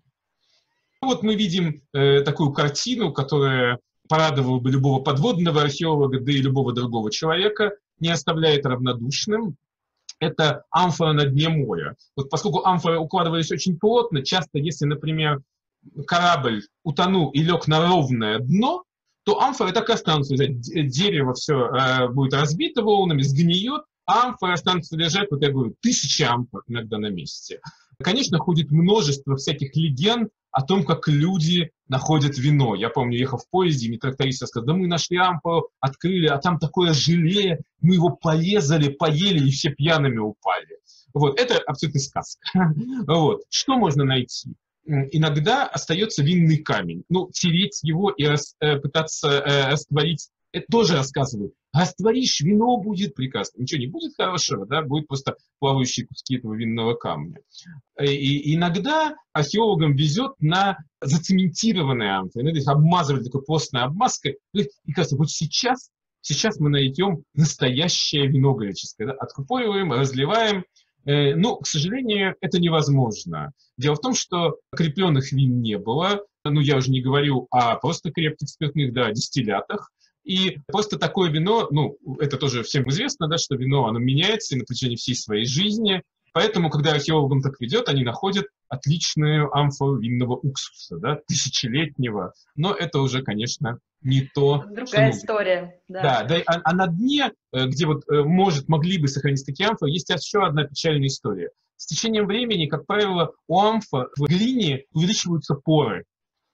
Вот мы видим э, такую картину, которая порадовала бы любого подводного археолога, да и любого другого человека, не оставляет равнодушным. Это амфора на дне моря. Вот поскольку амфоры укладывались очень плотно, часто, если, например, корабль утонул и лег на ровное дно, то амфоры так и останутся лежать. Дерево все э, будет разбито волнами, сгниет, а амфоры останутся лежать, вот я говорю, тысячи амфор иногда на месте. Конечно, ходит множество всяких легенд о том, как люди находят вино. Я помню, ехал в поезде, и мне тракторист сказал, да мы нашли амфору, открыли, а там такое желе, мы его порезали, поели, и все пьяными упали. Вот, это абсолютно сказка. Вот. Что можно найти? иногда остается винный камень. Ну, тереть его и рас, э, пытаться э, растворить, это тоже рассказывают. Растворишь, вино будет прекрасно. Ничего не будет хорошего, да, будет просто плавающие куски этого винного камня. И, и иногда археологам везет на зацементированные амфоры. Иногда их обмазывали такой постной обмазкой. И кажется, вот сейчас, сейчас мы найдем настоящее вино греческое. Да? Откупориваем, разливаем. Но, к сожалению, это невозможно. Дело в том, что крепленных вин не было. Ну, я уже не говорю о просто крепких спиртных, да, о дистиллятах. И просто такое вино, ну, это тоже всем известно, да, что вино, оно меняется на протяжении всей своей жизни. Поэтому, когда археологам так ведет, они находят отличную амфору винного уксуса, да, тысячелетнего. Но это уже, конечно, не то, другая что нужно. история. Да, да, да а, а на дне, где вот может, могли бы сохраниться такие амфоры, есть еще одна печальная история. С течением времени, как правило, у амфор в глине увеличиваются поры.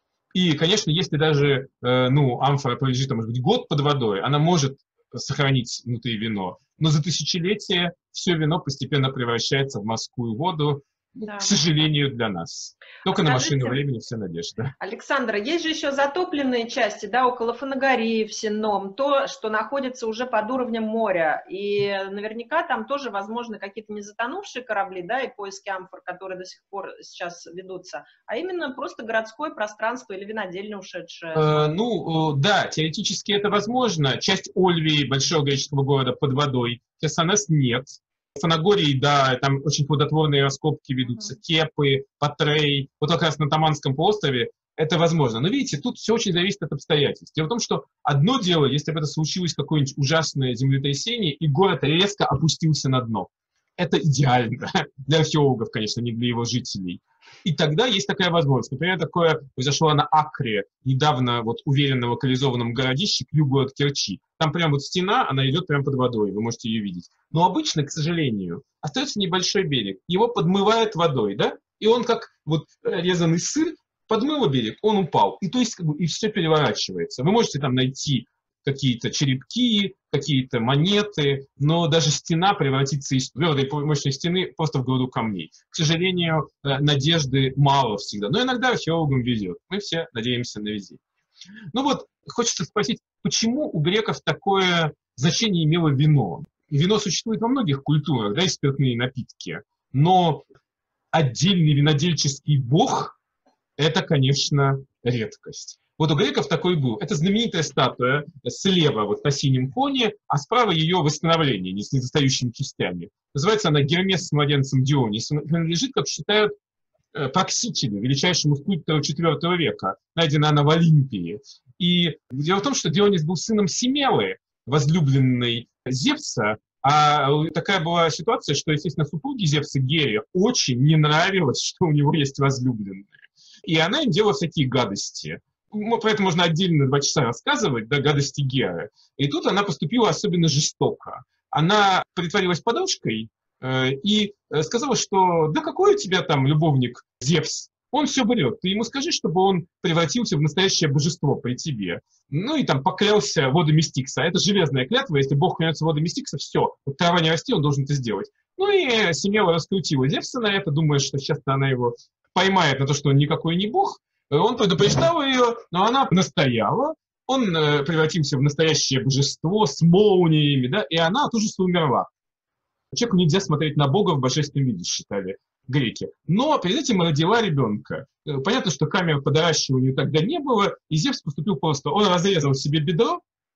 И, конечно, если даже э, ну, амфора пролежит, может быть, год под водой, она может сохранить внутри вино. Но за тысячелетия все вино постепенно превращается в морскую воду, да. К сожалению, для нас. Только а на скажите, машину времени вся надежда. Александра, есть же еще затопленные части, да, около Фанагории, в Сенном, то, что находится уже под уровнем моря. И наверняка там тоже возможны какие-то не затонувшие корабли, да, и поиски амфор, которые до сих пор сейчас ведутся, а именно просто городское пространство или винодельня ушедшая. Э, ну, да, теоретически это возможно. Часть Ольвии, большого греческого города, под водой. Херсонес нет. В Фанагории, да, там очень плодотворные раскопки ведутся, Кепы, Патрей, вот как раз на Таманском полуострове это возможно. Но видите, тут все очень зависит от обстоятельств. Дело в том, что одно дело, если бы это случилось какое-нибудь ужасное землетрясение, и город резко опустился на дно. Это идеально для археологов, конечно, не для его жителей. И тогда есть такая возможность. Например, такое произошло на Акре, недавно вот уверенно локализованном городище к югу от Керчи. Там прям вот стена, она идет прямо под водой, вы можете ее видеть. Но обычно, к сожалению, остается небольшой берег. Его подмывает водой, да? И он как вот резанный сыр, подмыло берег, он упал. И то есть как бы, и все переворачивается. Вы можете там найти какие-то черепки, какие-то монеты, но даже стена превратится из твердой мощной стены просто в груду камней. К сожалению, надежды мало всегда, но иногда археологам везет. Мы все надеемся на везение. Ну вот, хочется спросить, почему у греков такое значение имело вино? Вино существует во многих культурах, да, и спиртные напитки, но отдельный винодельческий бог – это, конечно, редкость. Вот у греков такой был. Это знаменитая статуя слева, вот на синем фоне, а справа ее восстановление, не с недостающими частями. Называется она «Гермес с младенцем Дионисом». Принадлежит, как считают, Проксителю, величайшему скульптору четвёртого века. Найдена она в Олимпии. И дело в том, что Дионис был сыном Семелы, возлюбленной Зевса. А такая была ситуация, что, естественно, супруге Зевса Гере очень не нравилось, что у него есть возлюбленная. И она им делала всякие гадости. Про это можно отдельно два часа рассказывать, да, гадости Геры. И тут она поступила особенно жестоко. Она притворилась подружкой э, и сказала, что да какой у тебя там любовник Зевс, он все врет. Ты ему скажи, чтобы он превратился в настоящее божество при тебе. Ну и там поклялся водами Стикса. Это железная клятва, если Бог клянется водами Стикса, все, вот трава не расти, он должен это сделать. Ну и Семела раскрутила Зевса на это, думая, что сейчас она его поймает на то, что он никакой не бог. Он предупреждал ее, но она настояла. Он э, превратился в настоящее божество с молниями, да, и она от ужаса умерла. Человеку нельзя смотреть на Бога в божественном виде, считали греки. Но перед этим родила ребенка. Понятно, что камер по доращиванию тогда не было, и Зевс поступил просто. Он разрезал себе бедро,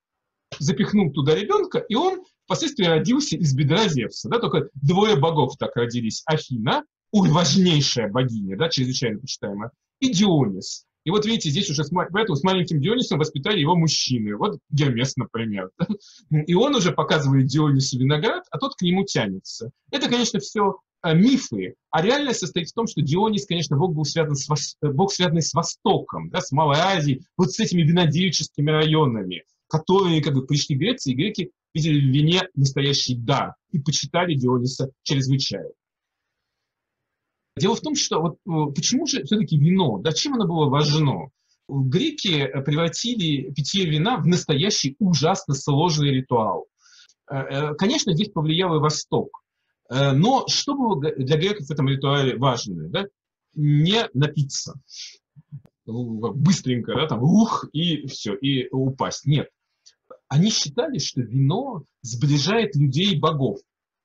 запихнул туда ребенка, и он впоследствии родился из бедра Зевса. Да, только двое богов так родились. Афина, важнейшая богиня, да, чрезвычайно почитаемая, и Дионис. И вот видите, здесь уже с, поэтому с маленьким Дионисом воспитали его мужчины. Вот Гермес, например. И он уже показывает Дионису виноград, а тот к нему тянется. Это, конечно, все мифы. А реальность состоит в том, что Дионис, конечно, бог был связан с, бог, связанный с Востоком, да, с Малой Азией, вот с этими винодельческими районами, которые как бы пришли в Грецию, и греки видели в вине настоящий дар и почитали Диониса чрезвычайно. Дело в том, что вот почему же все-таки вино, да, чем оно было важно? Греки превратили питье вина в настоящий ужасно сложный ритуал. Конечно, здесь повлиял и Восток. Но что было для греков в этом ритуале важно? Да? не напиться. Быстренько, да, там, ух, и все, и упасть. Нет. Они считали, что вино сближает людей и богов.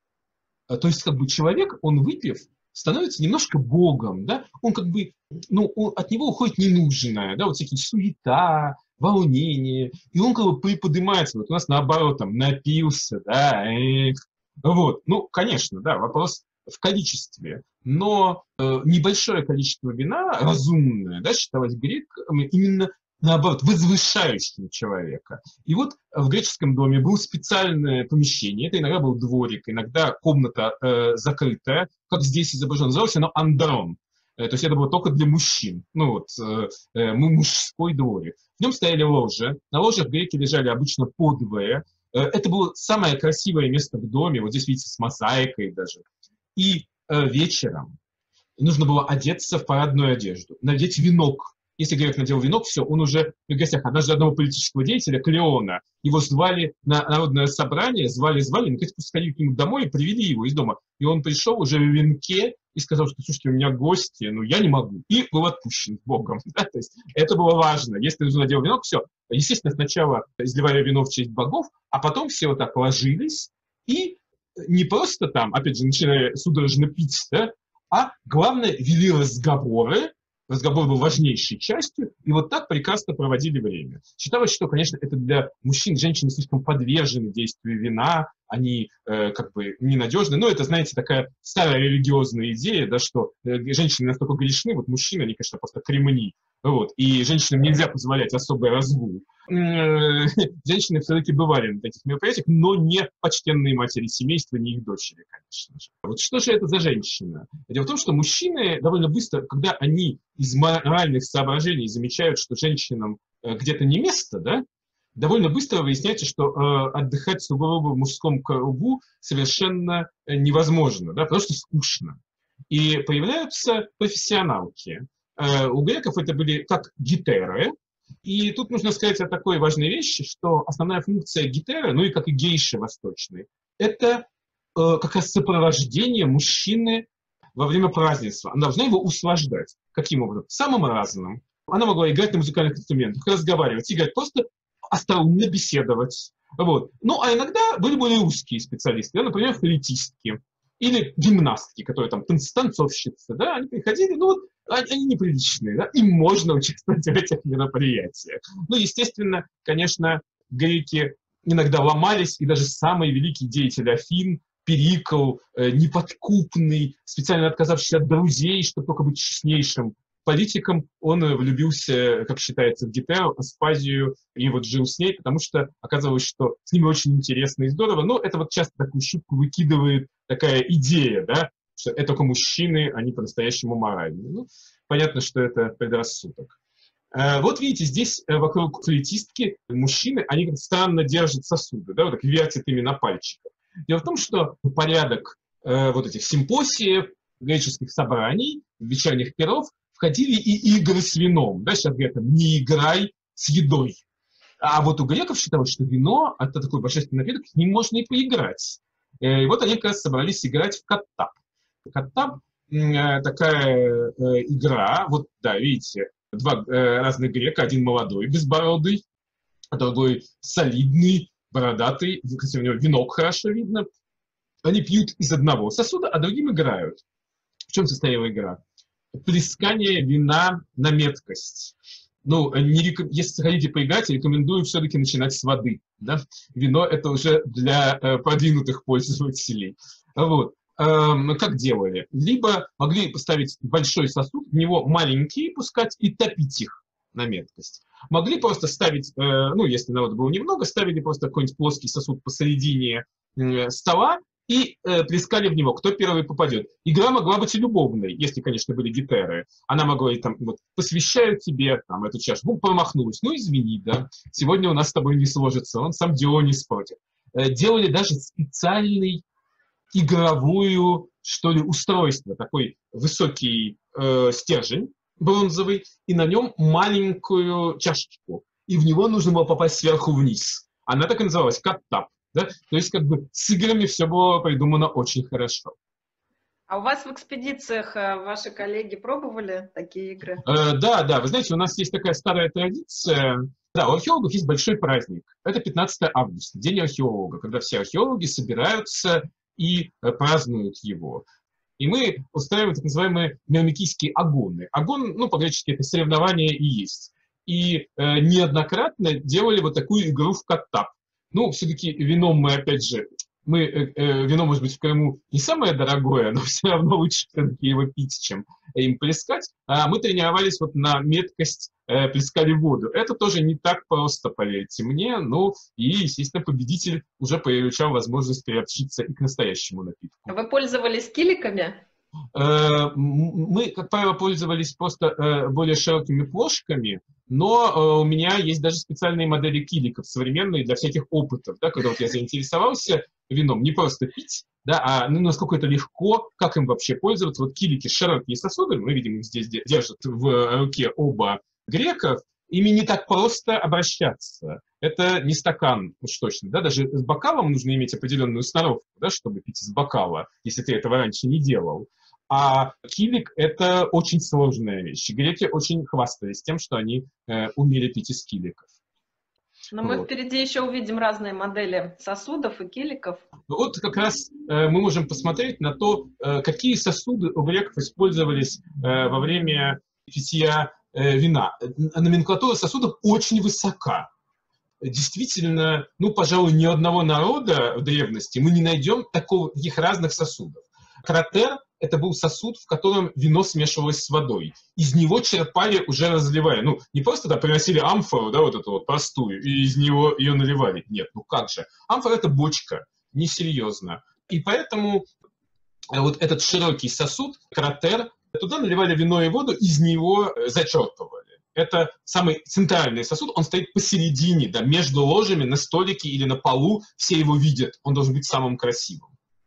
То есть, как бы человек, он выпив, становится немножко богом, да, он как бы, ну, он, от него уходит ненужное, да, вот всякие суета, волнение, и он как бы приподнимается, вот у нас наоборот, там, напился, да, э, вот, ну, конечно, да, вопрос в количестве, но э, небольшое количество вина, разумное, да, считалось греками именно наоборот, возвышающим человека. И вот в греческом доме было специальное помещение, это иногда был дворик, иногда комната э, закрытая, как здесь изображено, называлось оно андрон. Э, то есть это было только для мужчин, ну вот, э, э, мужской дворик. В нем стояли ложи, на ложах греки лежали обычно подвое. Э, это было самое красивое место в доме, вот здесь видите, с мозаикой даже. И э, вечером нужно было одеться в парадную одежду, надеть венок. Если грек надел венок, все, он уже в гостях. Однажды одного политического деятеля, Клеона, его звали на народное собрание, звали-звали, наконец пускали к нему домой и привели его из дома. И он пришел уже в венке и сказал, что, слушайте, у меня гости, ну я не могу. И был отпущен Богом. Да? То есть это было важно. Если нужно надел венок, все. Естественно, сначала изливали вино в честь богов, а потом все вот так ложились и не просто там, опять же, начинали судорожно пить, да, а главное, вели разговоры. Разговор был важнейшей частью, и вот так прекрасно проводили время. Считалось, что, конечно, это для мужчин, женщины слишком подвержены действию вина, они э, как бы ненадежны. Но это, знаете, такая старая религиозная идея, да, что э, женщины настолько грешны, вот мужчины, они, конечно, просто кремни. Вот, и женщинам нельзя позволять особый разгул. Женщины все-таки бывали на таких мероприятиях, но не почтенные матери семейства, не их дочери, конечно же. Вот что же это за женщина? Дело в том, что мужчины довольно быстро, когда они из моральных соображений замечают, что женщинам где-то не место, да, довольно быстро выясняется, что э, отдыхать сугубо в мужском кругу совершенно невозможно, да, потому что скучно. И появляются профессионалки. У греков это были как гетеры, и тут нужно сказать о такой важной вещи, что основная функция гетеры, ну и как и гейши восточной, это э, как раз сопровождение мужчины во время празднества. Она должна его услаждать. Каким образом? Самым разным. Она могла играть на музыкальных инструментах, разговаривать, играть, просто остроумно беседовать. Вот. Ну, а иногда были более узкие специалисты, да, например, флейтистки или гимнастки, которые там танцовщицы, да, они приходили, ну вот, они неприличные, да, им можно участвовать в этих мероприятиях. Ну, естественно, конечно, греки иногда ломались, и даже самый великий деятель Афин, Перикл, э, неподкупный, специально отказавшийся от друзей, чтобы только быть честнейшим политиком, он влюбился, как считается, в Гетеру, Аспазию, и вот жил с ней, потому что оказалось, что с ними очень интересно и здорово. Но это вот часто такую шутку выкидывает такая идея, да, что это только мужчины, они по-настоящему моральны. Ну, понятно, что это предрассудок. Вот видите, здесь вокруг флейтистки мужчины, они как странно держат сосуды, да, вот так вертят ими на пальчиках. Дело в том, что порядок э, вот этих симпосиев, греческих собраний, вечерних пиров входили и игры с вином. Да, сейчас говорят, не играй с едой. А вот у греков считалось, что вино – это такой божественный напиток, с ним можно и поиграть. И вот они как раз собрались играть в каттаб. Каттаб э, такая э, игра, вот, да, видите, два э, разных грека, один молодой, безбородый, а другой солидный, бородатый, у него венок хорошо видно. Они пьют из одного сосуда, а другим играют. В чем состояла игра? Плескание вина на меткость. Ну, не реком... если хотите поиграть, рекомендую все-таки начинать с воды. Да? Вино – это уже для э, продвинутых пользователей. Вот. Эм, как делали? Либо могли поставить большой сосуд, в него маленькие пускать и топить их на меткость. Могли просто ставить, э, ну, если народу было немного, ставили просто какой-нибудь плоский сосуд посередине э, стола и э, плескали в него, кто первый попадет. Игра могла быть и любовной, если, конечно, были гетеры. Она могла и там, вот, посвящаю тебе там, эту чашу. Бум, промахнулась. Ну, извини, да, сегодня у нас с тобой не сложится. Он сам Дионис против. Э, делали даже специальный игровую, что ли, устройство, такой высокий э, стержень бронзовый, и на нем маленькую чашечку. И в него нужно было попасть сверху вниз. Она так и называлась, каттаб. Да? То есть, как бы, с играми все было придумано очень хорошо. А у вас в экспедициях ваши коллеги пробовали такие игры? Э, да, да, вы знаете, у нас есть такая старая традиция. Да, у археологов есть большой праздник. Это пятнадцатое августа, День археолога, когда все археологи собираются и э, празднуют его. И мы устраиваем так называемые мирмикийские агоны. Агон, ну, по-гречески, это соревнование и есть. И э, неоднократно делали вот такую игру в каттап. Ну, все-таки вином мы, опять же, мы, э, э, вино, может быть, в Крыму не самое дорогое, но все равно лучше все-таки его пить, чем им плескать. А мы тренировались вот на меткость, э, плескали воду. Это тоже не так просто, поверьте мне. Ну, и, естественно, победитель уже получал возможность приобщиться и к настоящему напитку. Вы пользовались киликами? Мы, как правило, пользовались просто более широкими плошками, но у меня есть даже специальные модели киликов, современные для всяких опытов, да, когда вот я заинтересовался вином, не просто пить, да, а ну, насколько это легко, как им вообще пользоваться. Вот килики, широкие сосуды, мы видим, их здесь держат в руке оба греков, ими не так просто обращаться. Это не стакан, уж точно, да, даже с бокалом нужно иметь определенную сноровку, да, чтобы пить из бокала, если ты этого раньше не делал. А килик – это очень сложная вещь. Греки очень хвастались тем, что они э, умели пить из киликов. Но мы вот. Впереди еще увидим разные модели сосудов и киликов. Вот как раз э, мы можем посмотреть на то, э, какие сосуды у греков использовались э, во время питья э, вина. Номенклатура сосудов очень высока. Действительно, ну, пожалуй, ни одного народа в древности мы не найдем такого, таких разных сосудов. Кратер – это был сосуд, в котором вино смешивалось с водой. Из него черпали, уже разливая. Ну, не просто да, приносили амфору, да, вот эту вот простую, и из него ее наливали. Нет, ну как же. Амфора – это бочка, несерьезно. И поэтому вот этот широкий сосуд, кратер, туда наливали вино и воду, из него зачерпывали. Это самый центральный сосуд, он стоит посередине, да, между ложами, на столике или на полу, все его видят, он должен быть самым красивым.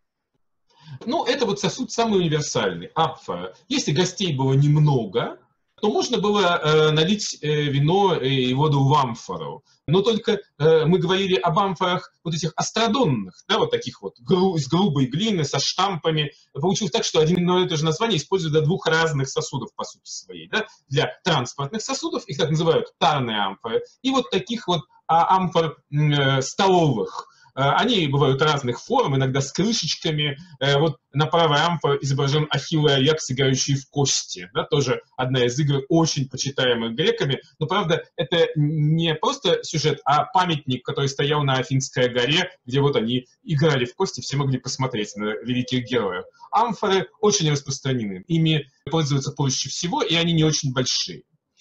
Ну, это вот сосуд самый универсальный, амфора. Если гостей было немного, то можно было э, налить э, вино и воду в амфору. Но только э, мы говорили об амфорах вот этих астродонных, да, вот таких вот, гру из грубой глины, со штампами. Получилось так, что один и то же название используют для двух разных сосудов, по сути своей. Да? Для транспортных сосудов, их так называют тарные амфоры, и вот таких вот а, амфор э, столовых. Они бывают разных форм, иногда с крышечками. Вот на правой амфоре изображен Ахилл и Аякс, играющие в кости. Да, тоже одна из игр, очень почитаемых греками. Но, правда, это не просто сюжет, а памятник, который стоял на Афинской горе, где вот они играли в кости, все могли посмотреть на великих героев. Амфоры очень распространены. Ими пользуются проще всего, и они не очень большие.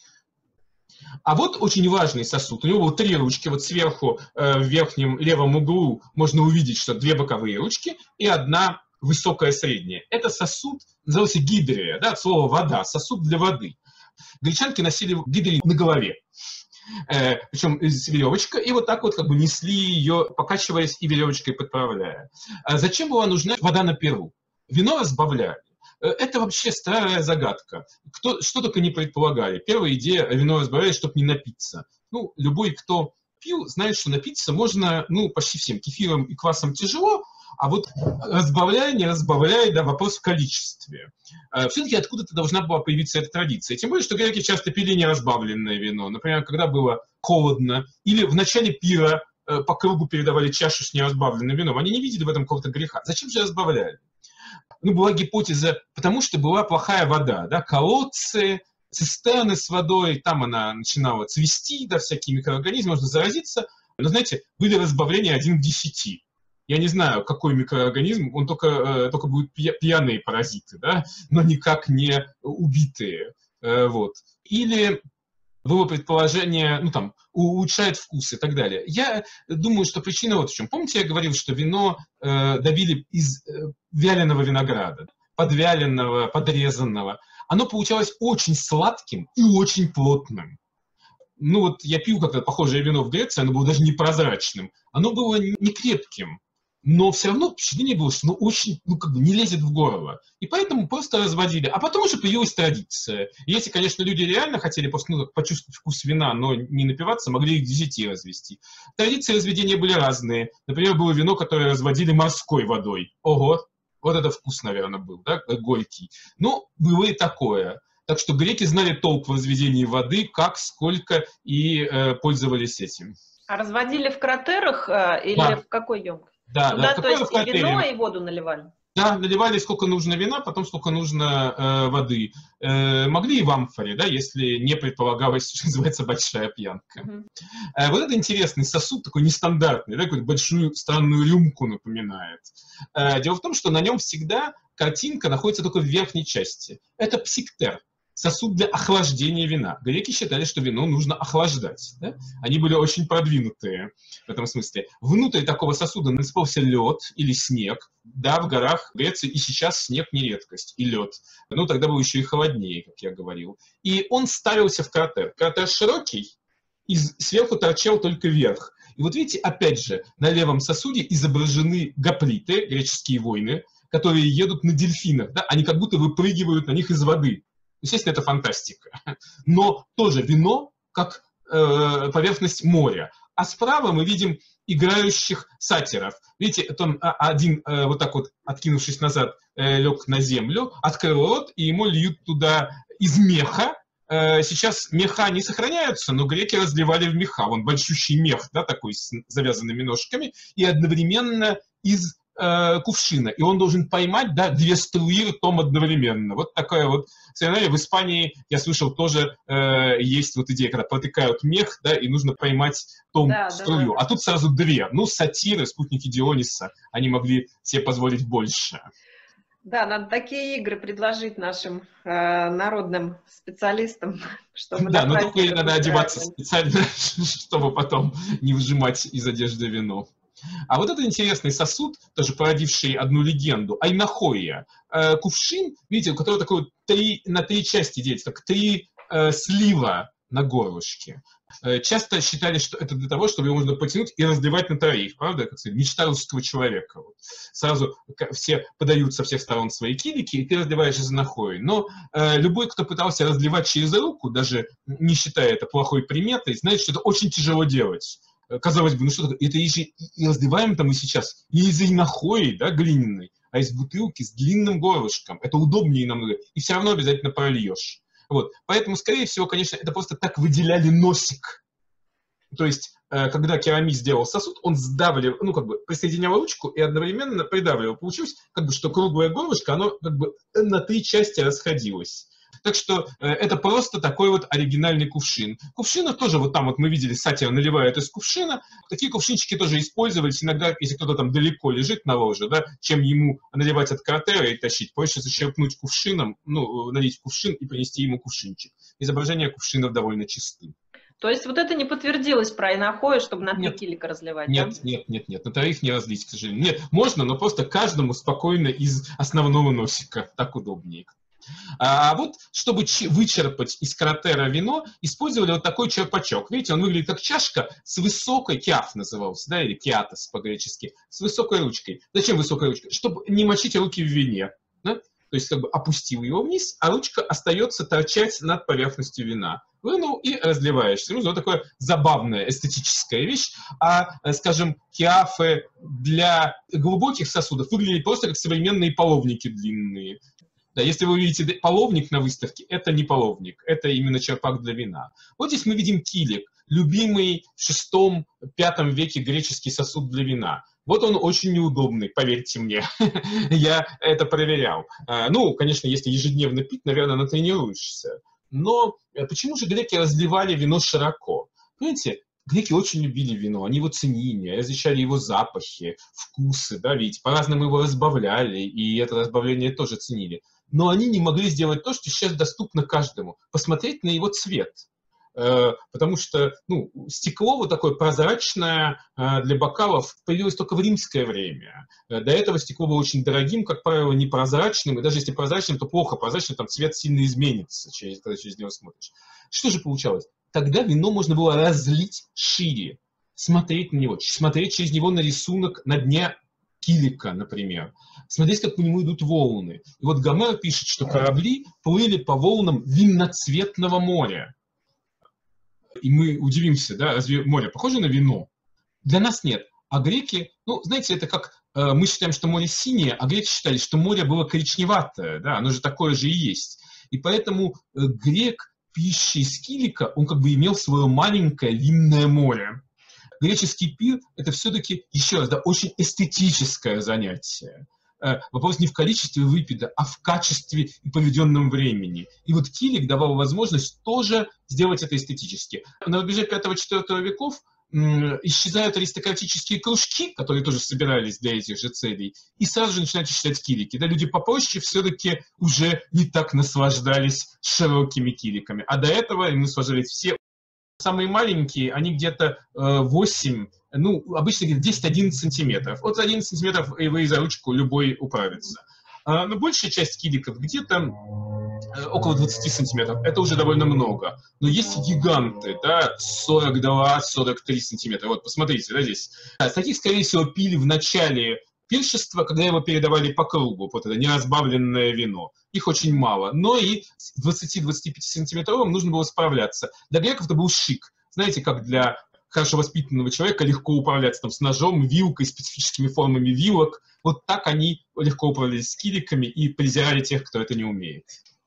А вот очень важный сосуд. У него вот три ручки. Вот сверху э, в верхнем левом углу можно увидеть, что две боковые ручки и одна высокая средняя. Это сосуд, назывался гидрия, да, от слова вода, сосуд для воды. Гречанки носили гидрию на голове. Э, причем из веревочка, и вот так вот как бы несли ее, покачиваясь и веревочкой подправляя. А зачем была нужна вода на перу? Вино разбавляли. Это вообще старая загадка. Кто, что только не предполагали. Первая идея – вино разбавляли, чтобы не напиться. Ну, любой, кто пил, знает, что напиться можно, ну, почти всем. Кефиром и квасом тяжело, а вот разбавляя, не разбавляя, да, вопрос в количестве. Все-таки откуда-то должна была появиться эта традиция. Тем более, что греки часто пили неразбавленное вино. Например, когда было холодно, или в начале пира по кругу передавали чашу с неразбавленным вином. Они не видели в этом какого-то греха. Зачем же разбавляли? Ну, была гипотеза, потому что была плохая вода, да, колодцы, цистерны с водой, там она начинала цвести, да, всякие микроорганизмы, можно заразиться. Но, знаете, были разбавления один к десяти. Я не знаю, какой микроорганизм, он только, э, только будут пьяные паразиты, да, но никак не убитые. Э, вот. Или было предположение, ну там, улучшает вкус и так далее. Я думаю, что причина вот в чем. Помните, я говорил, что вино э, добили из э, вяленого винограда, подвяленного, подрезанного. Оно получалось очень сладким и очень плотным. Ну вот я пил как-то похожее вино в Греции, оно было даже непрозрачным. Оно было не крепким. Но все равно впечатление было, что оно очень, ну, как бы не лезет в горло. И поэтому просто разводили. А потом уже появилась традиция. И если, конечно, люди реально хотели просто, ну, почувствовать вкус вина, но не напиваться, могли их десяти развести. Традиции разведения были разные. Например, было вино, которое разводили морской водой. Ого! Вот это вкус, наверное, был, да, горький. Но было и такое. Так что греки знали толк в разведении воды, как, сколько, и э, пользовались этим. А разводили в кратерах э, или да. в какой емкости? Да, Туда, да, то есть и вино, и воду наливали? Да, наливали сколько нужно вина, потом сколько нужно э, воды. Э, могли и в амфоре, да, если не предполагалось, что называется, большая пьянка. Uh-huh. э, вот это интересный сосуд, такой нестандартный, да, какую-то большую странную рюмку напоминает. Э, дело в том, что на нем всегда картинка находится только в верхней части. Это псиктер. Сосуд для охлаждения вина. Греки считали, что вино нужно охлаждать. Да? Они были очень продвинутые в этом смысле. Внутрь такого сосуда насыпался лед или снег. Да, в горах Греции и сейчас снег не редкость, и лед. Ну, тогда был еще и холоднее, как я говорил. И он ставился в кратер. Кратер широкий, и сверху торчал только верх. И вот видите, опять же, на левом сосуде изображены гоплиты, греческие воины, которые едут на дельфинах. Да? Они как будто выпрыгивают на них из воды. Естественно, это фантастика. Но тоже вино как э, поверхность моря. А справа мы видим играющих сатиров. Видите, это он один, э, вот так вот, откинувшись назад, э, лег на землю, открыл рот, и ему льют туда из меха. Э, сейчас меха не сохраняются, но греки разливали в меха. Вон большущий мех, да, такой с завязанными ножками, и одновременно из кувшина, и он должен поймать, да, две струи ртом одновременно. Вот такая вот сценарий. В Испании, я слышал, тоже э, есть вот идея, когда протыкают мех, да, и нужно поймать том да, струю. Да, да. А тут сразу две. Ну, сатиры, спутники Диониса, они могли себе позволить больше. Да, надо такие игры предложить нашим э, народным специалистам, чтобы... Да, но только надо одеваться специально, чтобы потом не выжимать из одежды вино. А вот это интересный сосуд, тоже породивший одну легенду, айнахоия. Э, кувшин, видите, у которого такой три, на три части делится, как три э, слива на горлышке. Э, часто считали, что это для того, чтобы его можно потянуть и разливать на троих, правда? Как сказать, мечта русского человека. Вот. Сразу все подают со всех сторон свои килики, и ты разливаешь из айнахои. Но э, любой, кто пытался разливать через руку, даже не считая это плохой приметой, знает, что это очень тяжело делать. Казалось бы, ну что такое, это и, и разливаем там и сейчас не из айнахои, да, глиняной, а из бутылки с длинным горлышком. Это удобнее намного, и все равно обязательно прольешь. Вот. Поэтому, скорее всего, конечно, это просто так выделяли носик. То есть, э, когда керамист делал сосуд, он сдавливал, ну, как бы, присоединял ручку и одновременно придавливал. Получилось, как бы, что круглое горлышко, оно, как бы, на три части расходилось. Так что э, это просто такой вот оригинальный кувшин. Кувшины тоже, вот там вот мы видели, сатир наливает из кувшина. Такие кувшинчики тоже использовались иногда, если кто-то там далеко лежит на ложе, да, чем ему наливать от кратера и тащить. Проще зачерпнуть кувшином, ну, налить в кувшин и принести ему кувшинчик. Изображения кувшинов довольно чисты. То есть вот это не подтвердилось про айнахою, чтобы на три килика разливать, нет, да? Нет, нет, нет, на троих не разлить, к сожалению. Нет, можно, но просто каждому спокойно из основного носика. Так удобнее. А вот, чтобы вычерпать из кратера вино, использовали вот такой черпачок. Видите, он выглядит как чашка с высокой, киаф назывался, да, или киатос по-гречески, с высокой ручкой. Зачем высокая ручка? Чтобы не мочить руки в вине. Да? То есть, как бы опустил его вниз, а ручка остается торчать над поверхностью вина. Вынул и разливаешь. Ну, вот такая забавная эстетическая вещь. А, скажем, киафы для глубоких сосудов выглядят просто как современные половники длинные. Да, если вы увидите половник на выставке, это не половник, это именно черпак для вина. Вот здесь мы видим килик, любимый в шестом-пятом веке греческий сосуд для вина. Вот он очень неудобный, поверьте мне. Я это проверял. Ну, конечно, если ежедневно пить, наверное, натренируешься. Но почему же греки разливали вино широко? Понимаете, греки очень любили вино, они его ценили, различали его запахи, вкусы, да, ведь по-разному его разбавляли, и это разбавление тоже ценили. Но они не могли сделать то, что сейчас доступно каждому, посмотреть на его цвет. Э, потому что, ну, стекло вот такое прозрачное э, для бокалов появилось только в римское время. Э, до этого стекло было очень дорогим, как правило, непрозрачным, и даже если прозрачным, то плохо прозрачным, там цвет сильно изменится, через, когда через него смотришь. Что же получалось? Тогда вино можно было разлить шире, смотреть на него, смотреть через него на рисунок на дне килика, например. Смотреть, как по нему идут волны. И вот Гомер пишет, что корабли плыли по волнам винноцветного моря. И мы удивимся, да, разве море похоже на вино? Для нас нет. А греки, ну, знаете, это как мы считаем, что море синее, а греки считали, что море было коричневатое, да, оно же такое же и есть. И поэтому грек, пьющий из килика, он как бы имел свое маленькое винное море. Греческий пир – это все-таки, еще раз, да, очень эстетическое занятие. Вопрос не в количестве выпита, а в качестве и проведенном времени. И вот килик давал возможность тоже сделать это эстетически. На рубеже пятого-четвёртого веков исчезают аристократические кружки, которые тоже собирались для этих же целей, и сразу же начинают исчезать килики. Да, люди попроще все-таки уже не так наслаждались широкими киликами. А до этого им наслаждались все. Самые маленькие, они где-то восемь, ну, обычно где-то десять-одиннадцать сантиметров. От одиннадцати сантиметров и вы за ручку любой управится. Но большая часть киликов где-то около двадцати сантиметров. Это уже довольно много. Но есть гиганты, да, сорок два — сорок три сантиметра. Вот, посмотрите, да, здесь. Таких, скорее всего, пили в начале пиршества, когда его передавали по кругу, вот это неразбавленное вино. Их очень мало. Но и с двадцати-двадцати пяти сантиметровым нужно было справляться. Для греков это был шик. Знаете, как для хорошо воспитанного человека легко управляться там, с ножом, вилкой, специфическими формами вилок. Вот так они легко управлялись с киликами и презирали тех, кто это не умеет.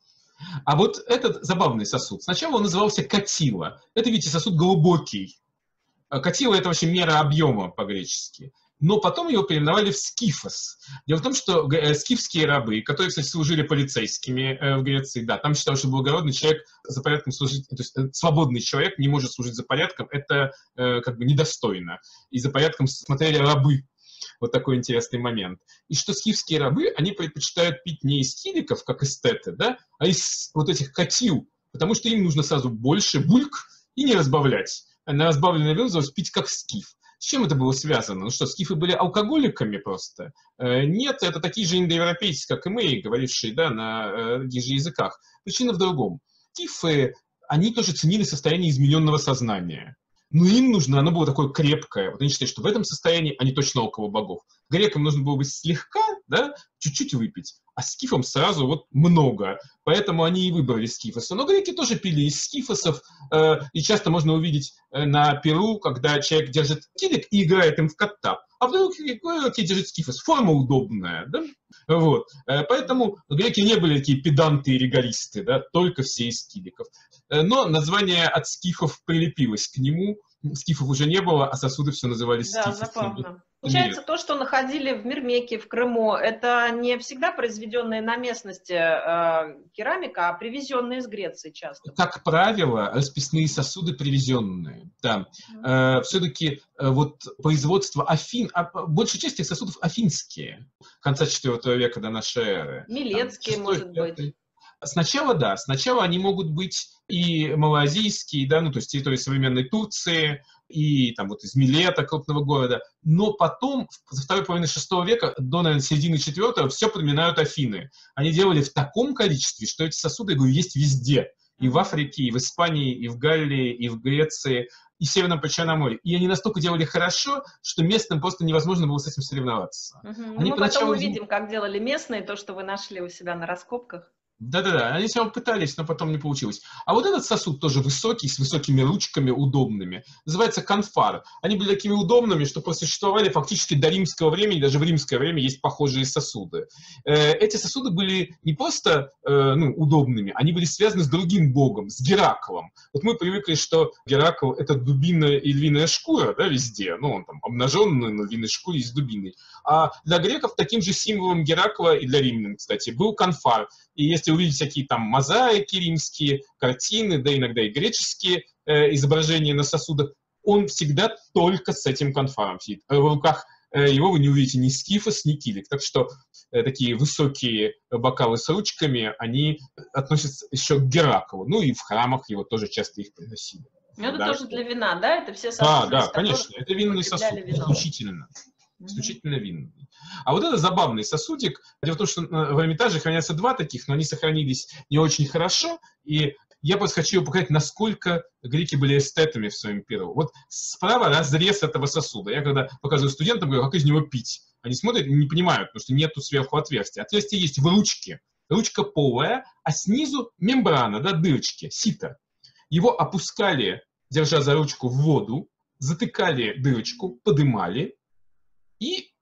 А вот этот забавный сосуд. Сначала он назывался катила. Это, видите, сосуд глубокий. Катила – это вообще мера объема по-гречески. Но потом его переименовали в скифос. Дело в том, что скифские рабы, которые, кстати, служили полицейскими в Греции, да, там считалось, что благородный человек за порядком служить, то есть свободный человек не может служить за порядком, это как бы недостойно. И за порядком смотрели рабы. Вот такой интересный момент. И что скифские рабы, они предпочитают пить не из киликов, как эстеты, да, а из вот этих катил, потому что им нужно сразу больше бульк и не разбавлять. На разбавленное вино нужно пить как скиф. С чем это было связано? Ну что, скифы были алкоголиками просто? Нет, это такие же индоевропейцы, как и мы, говорившие, да, на таких же языках. Причина в другом. Скифы, они тоже ценили состояние измененного сознания. Но им нужно, оно было такое крепкое. Вот они считают, что в этом состоянии они точно около богов. Грекам нужно было быть слегка, да, чуть-чуть выпить, а скифам сразу вот много. Поэтому они и выбрали скифосы. Но греки тоже пили из скифосов, э, и часто можно увидеть э, на пиру, когда человек держит килик и играет им в каттап, а вдруг руки держит скифос. Форма удобная, да? Вот. Э, поэтому греки не были такие педанты и регалисты, да, только все из киликов. Э, но название от скифов прилепилось к нему. Скифов уже не было, а сосуды все назывались да, скифами. Забавно. Получается, то, что находили в Мирмеке, в Крыму, это не всегда произведенная на местности э, керамика, а привезенная из Греции часто. Как правило, расписные сосуды привезенные. Да. Mm-hmm. Э, все-таки э, вот производство Афин, а, большая часть этих сосудов афинские, конца четвёртого века до нашей эры. Милецкие, там, может быть. Сначала, да, сначала они могут быть и малоазийские, да, ну, то есть территории современной Турции, и там вот из Милета, крупного города, но потом, за второй половины шестого века, до, наверное, середины четвертого, все подминают Афины. Они делали в таком количестве, что эти сосуды, я говорю, есть везде. И в Африке, и в Испании, и в Галлии, и в Греции, и в Северном Причерноморье. И они настолько делали хорошо, что местным просто невозможно было с этим соревноваться. Угу. Они мы поначалу... потом увидим, как делали местные, то, что вы нашли у себя на раскопках. Да-да-да, они все пытались, но потом не получилось. А вот этот сосуд тоже высокий, с высокими ручками, удобными. Называется конфар. Они были такими удобными, что просуществовали фактически до римского времени, даже в римское время есть похожие сосуды. Эти сосуды были не просто ну, удобными, они были связаны с другим богом, с Гераклом. Вот мы привыкли, что Геракл — это дубина и львиная шкура, да, везде. Ну, он там обнаженный на львиной шкуре с дубиной. А для греков таким же символом Геракла, и для римлян, кстати, был конфар. И если увидеть всякие там мозаики римские, картины, да иногда и греческие э, изображения на сосудах, он всегда только с этим конфаром сидит. В руках э, его вы не увидите ни скифос, ни килик. Так что э, такие высокие бокалы с ручками, они относятся еще к Гераклу. Ну и в храмах его тоже часто их приносили. Ну это да, тоже для вина, да? Это все сосуды? Да, да, конечно. Это винный сосуд, исключительно. Исключительно винный. А вот это забавный сосудик. Дело в том, что в Эрмитаже хранятся два таких, но они сохранились не очень хорошо. И я просто хочу показать, насколько греки были эстетами в своем пиру. Вот справа разрез этого сосуда. Я когда показываю студентам, говорю, как из него пить. Они смотрят и не понимают, потому что нету сверху отверстия. Отверстие есть в ручке. Ручка полая, а снизу мембрана, да, дырочки, сито. Его опускали, держа за ручку, в воду, затыкали дырочку, подымали, и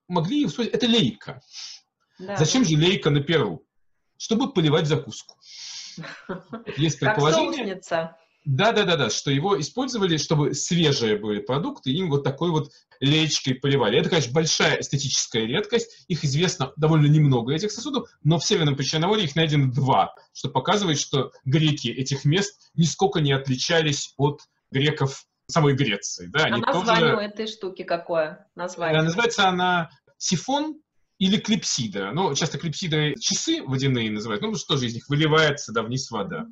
могли использовать, это лейка. Да, Зачем да. же лейка на перу? Чтобы поливать закуску. Есть Как предположение, соусница. да-да-да, что его использовали, чтобы свежие были продукты, им вот такой вот леечкой поливали. Это, конечно, большая эстетическая редкость. Их известно довольно немного, этих сосудов, но в Северном Причерноморье их найдено два, что показывает, что греки этих мест нисколько не отличались от греков самой Греции. Да, А они название у тоже... этой штуки какое? э, Название. Называется она сифон или клипсида. Ну, часто клипсида часы водяные называют, ну, что же из них выливается, да, вниз вода.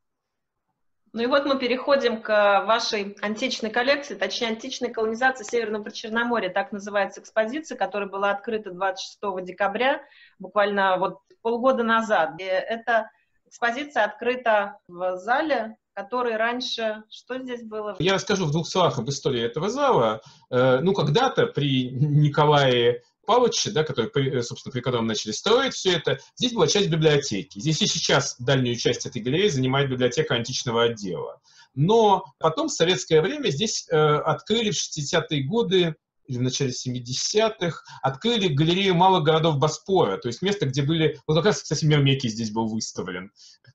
Ну и вот мы переходим к вашей античной коллекции, точнее, античной колонизации Северного Причерноморья. Так называется экспозиция, которая была открыта двадцать шестого декабря, буквально вот полгода назад. И эта экспозиция открыта в зале, который раньше... Что здесь было? Я расскажу в двух словах об истории этого зала. Э, Ну, когда-то при Николае Павловиче, да, который, при- собственно, при котором начали строить все это, здесь была часть библиотеки. Здесь и сейчас дальнюю часть этой галереи занимает библиотека античного отдела. Но потом, в советское время, здесь э, открыли в шестидесятые годы или в начале семидесятых, открыли галерею малых городов Боспора, то есть место, где были... Вот как раз, кстати, Мирмекий здесь был выставлен.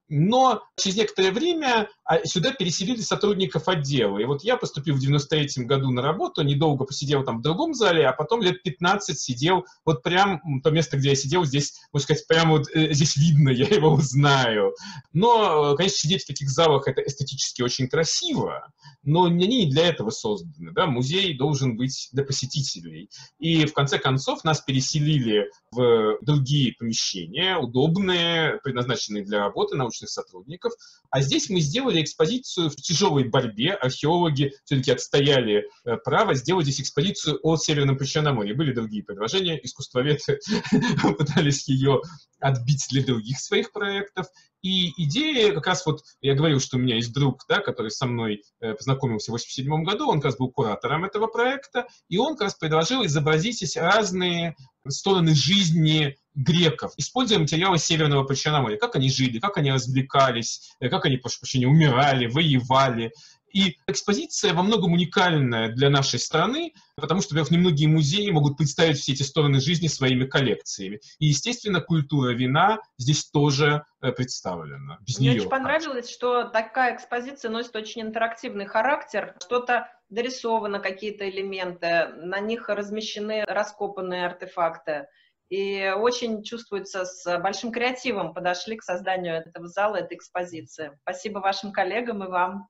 Но через некоторое время а, сюда переселили сотрудников отдела. И вот я поступил в девяносто третьем году на работу, недолго посидел там в другом зале, а потом лет пятнадцать сидел вот прям, то место, где я сидел, здесь, можно сказать, прямо вот э, здесь видно, я его узнаю. Но, конечно, сидеть в таких залах это эстетически очень красиво, но они не для этого созданы. Да? Музей должен быть для посетителей. И в конце концов нас переселили в другие помещения, удобные, предназначенные для работы научных сотрудников. А здесь мы сделали экспозицию в тяжелой борьбе. Археологи все-таки отстояли э, право сделать здесь экспозицию о Северном Причерноморье. Были другие предложения, искусствоведы пытались ее отбить для других своих проектов. И идея, как раз вот, я говорил, что у меня есть друг, да, который со мной э, познакомился в восемьдесят седьмом году, он как раз был куратором этого проекта, и он как раз предложил изобразить здесь разные стороны жизни греков, используя материалы Северного Причерноморья, как они жили, как они развлекались, э, как они, прошу прощения, умирали, воевали. И экспозиция во многом уникальная для нашей страны, потому что, во-первых, немногие музеи могут представить все эти стороны жизни своими коллекциями. И, естественно, культура вина здесь тоже э, представлена. Без Мне нее, очень понравилось, что такая экспозиция носит очень интерактивный характер. Что-то дорисовано, какие-то элементы, на них размещены раскопанные артефакты. И очень чувствуется, с большим креативом подошли к созданию этого зала, этой экспозиции. Спасибо вашим коллегам и вам.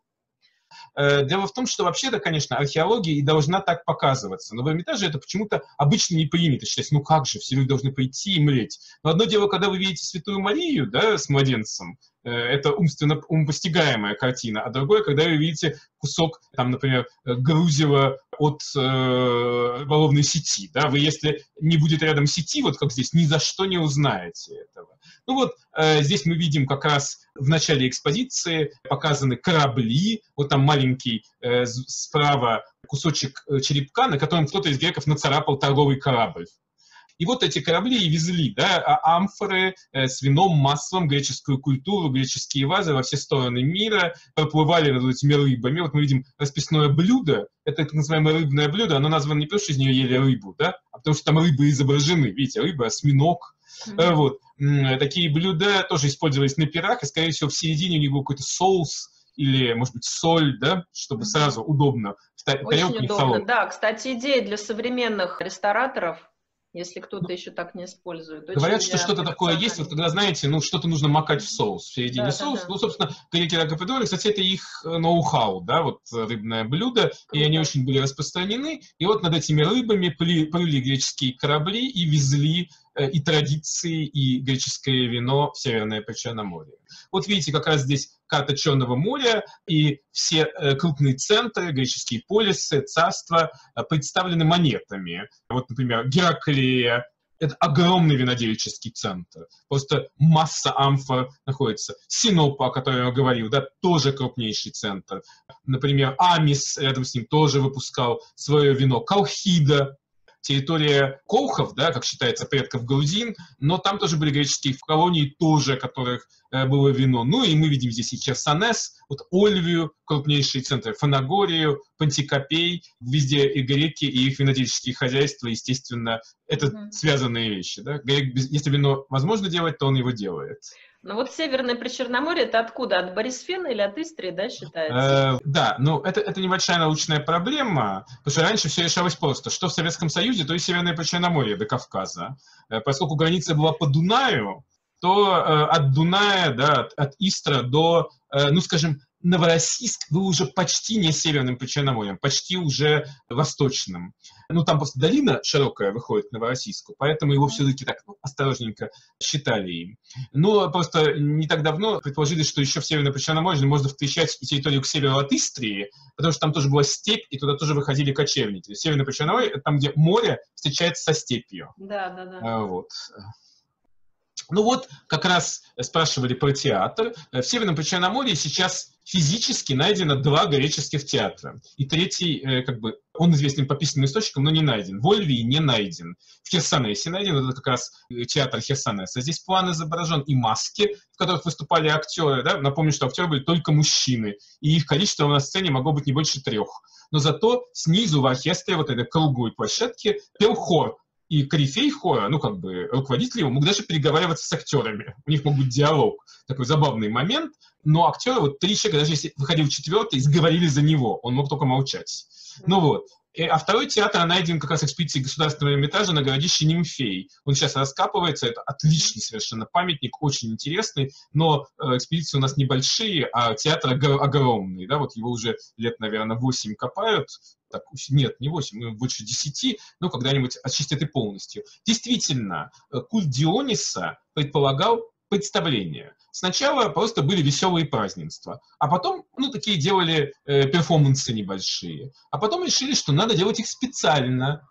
Дело в том, что вообще-то, конечно, археология и должна так показываться. Но в Эрмитаже это почему-то обычно не принято считать. Ну как же, все люди должны прийти и млеть. Но одно дело, когда вы видите Святую Марию, да, с младенцем, это умственно умопостигаемая картина, а другое, когда вы видите кусок, там, например, грузила от э, рыболовной сети, да, вы если не будет рядом сети, вот как здесь, ни за что не узнаете этого. Ну вот, э, здесь мы видим как раз в начале экспозиции показаны корабли, вот там маленький э, справа кусочек э, черепка, на котором кто-то из греков нацарапал торговый корабль. И вот эти корабли и везли, да, амфоры э, с вином, маслом, греческую культуру, греческие вазы во все стороны мира, проплывали над этими рыбами. Вот мы видим расписное блюдо, это так называемое рыбное блюдо, оно названо не потому, что из нее ели рыбу, да, а потому что там рыбы изображены. Видите, рыба, осьминог. Mm-hmm. Вот. Такие блюда тоже использовались на пирах, и, скорее всего, в середине у них был какой-то соус, или, может быть, соль, да, чтобы сразу удобно. Очень удобно, да. Кстати, идея для современных рестораторов, если кто-то еще так не использует. Говорят, что что-то такое есть, вот когда, знаете, ну, что-то нужно макать в соус, в середине да, соус. Да, да. Ну, собственно, греки так и придумали. Кстати, это их ноу-хау, да, вот рыбное блюдо, Круто. И они очень были распространены. И вот над этими рыбами плыли, плыли греческие корабли и везли э, и традиции, и греческое вино в Северное Причерноморье. Вот видите, как раз здесь карта Черного моря, и все э, крупные центры, греческие полисы, царства э, представлены монетами. Вот, например, Гераклея — это огромный винодельческий центр. Просто масса амфор находится. Синопа, о которой я говорил, да, тоже крупнейший центр. Например, Амис рядом с ним тоже выпускал свое вино. Колхида. территория колхов, да, как считается, предков грузин, но там тоже были греческие колонии, тоже, которых э, было вино. Ну и мы видим здесь и Херсонес, вот Ольвию, крупнейшие центры, Фанагорию, Пантикопей, везде и греки, и их винодельческие хозяйства, естественно, это mm-hmm. связанные вещи. Да? Грек, если вино возможно делать, то он его делает. Ну вот Северное Причерноморье, это откуда? От Борисфена или от Истрии, да, считается? Э, да, ну это, это небольшая научная проблема, потому что раньше все решалось просто. Что в Советском Союзе, то и Северное Причерноморье до Кавказа. Э, поскольку граница была по Дунаю, то э, от Дуная, да, от, от Истра до, э, ну скажем, Новороссийск был уже почти не Северным Причерноморьем, почти уже восточным. Ну, там просто долина широкая выходит к Новороссийску, поэтому его все-таки так ну, осторожненько считали им. Но просто не так давно предположили, что еще в Северном Причерноморье можно встречать и территорию к северу от Истрии, потому что там тоже была степь, и туда тоже выходили кочевники. Северное Причерноморье — это там, где море встречается со степью. Да, да, да. А, вот. Ну вот, как раз спрашивали про театр. В Северном Причерноморье сейчас физически найдено два греческих театра. И третий, как бы, он известен по письменным источникам, но не найден. В Ольвии не найден. В Херсонесе найден, это как раз театр Херсонеса. Здесь план изображен и маски, в которых выступали актеры. Да? Напомню, что актеры были только мужчины, и их количество на сцене могло быть не больше трех. Но зато снизу в оркестре, вот этой круглой площадке, пел хор. И корифей хора, ну, как бы, руководитель его мог даже переговариваться с актерами. У них мог быть диалог. Такой забавный момент. Но актеры, вот три человека, даже если выходил четвертый, сговорили за него. Он мог только молчать. Ну вот. А второй театр найден как раз экспедицией Государственного Эрмитажа на городище Нимфей. Он сейчас раскапывается, это отличный совершенно памятник, очень интересный, но э, экспедиции у нас небольшие, а театр огромный, да, вот его уже лет, наверное, восемь копают, так, нет, не восемь, больше десяти, но когда-нибудь очистят и полностью. Действительно, культ Диониса предполагал представления. Сначала просто были веселые празднества, а потом, ну, такие делали э, перформансы небольшие. А потом решили, что надо делать их специально.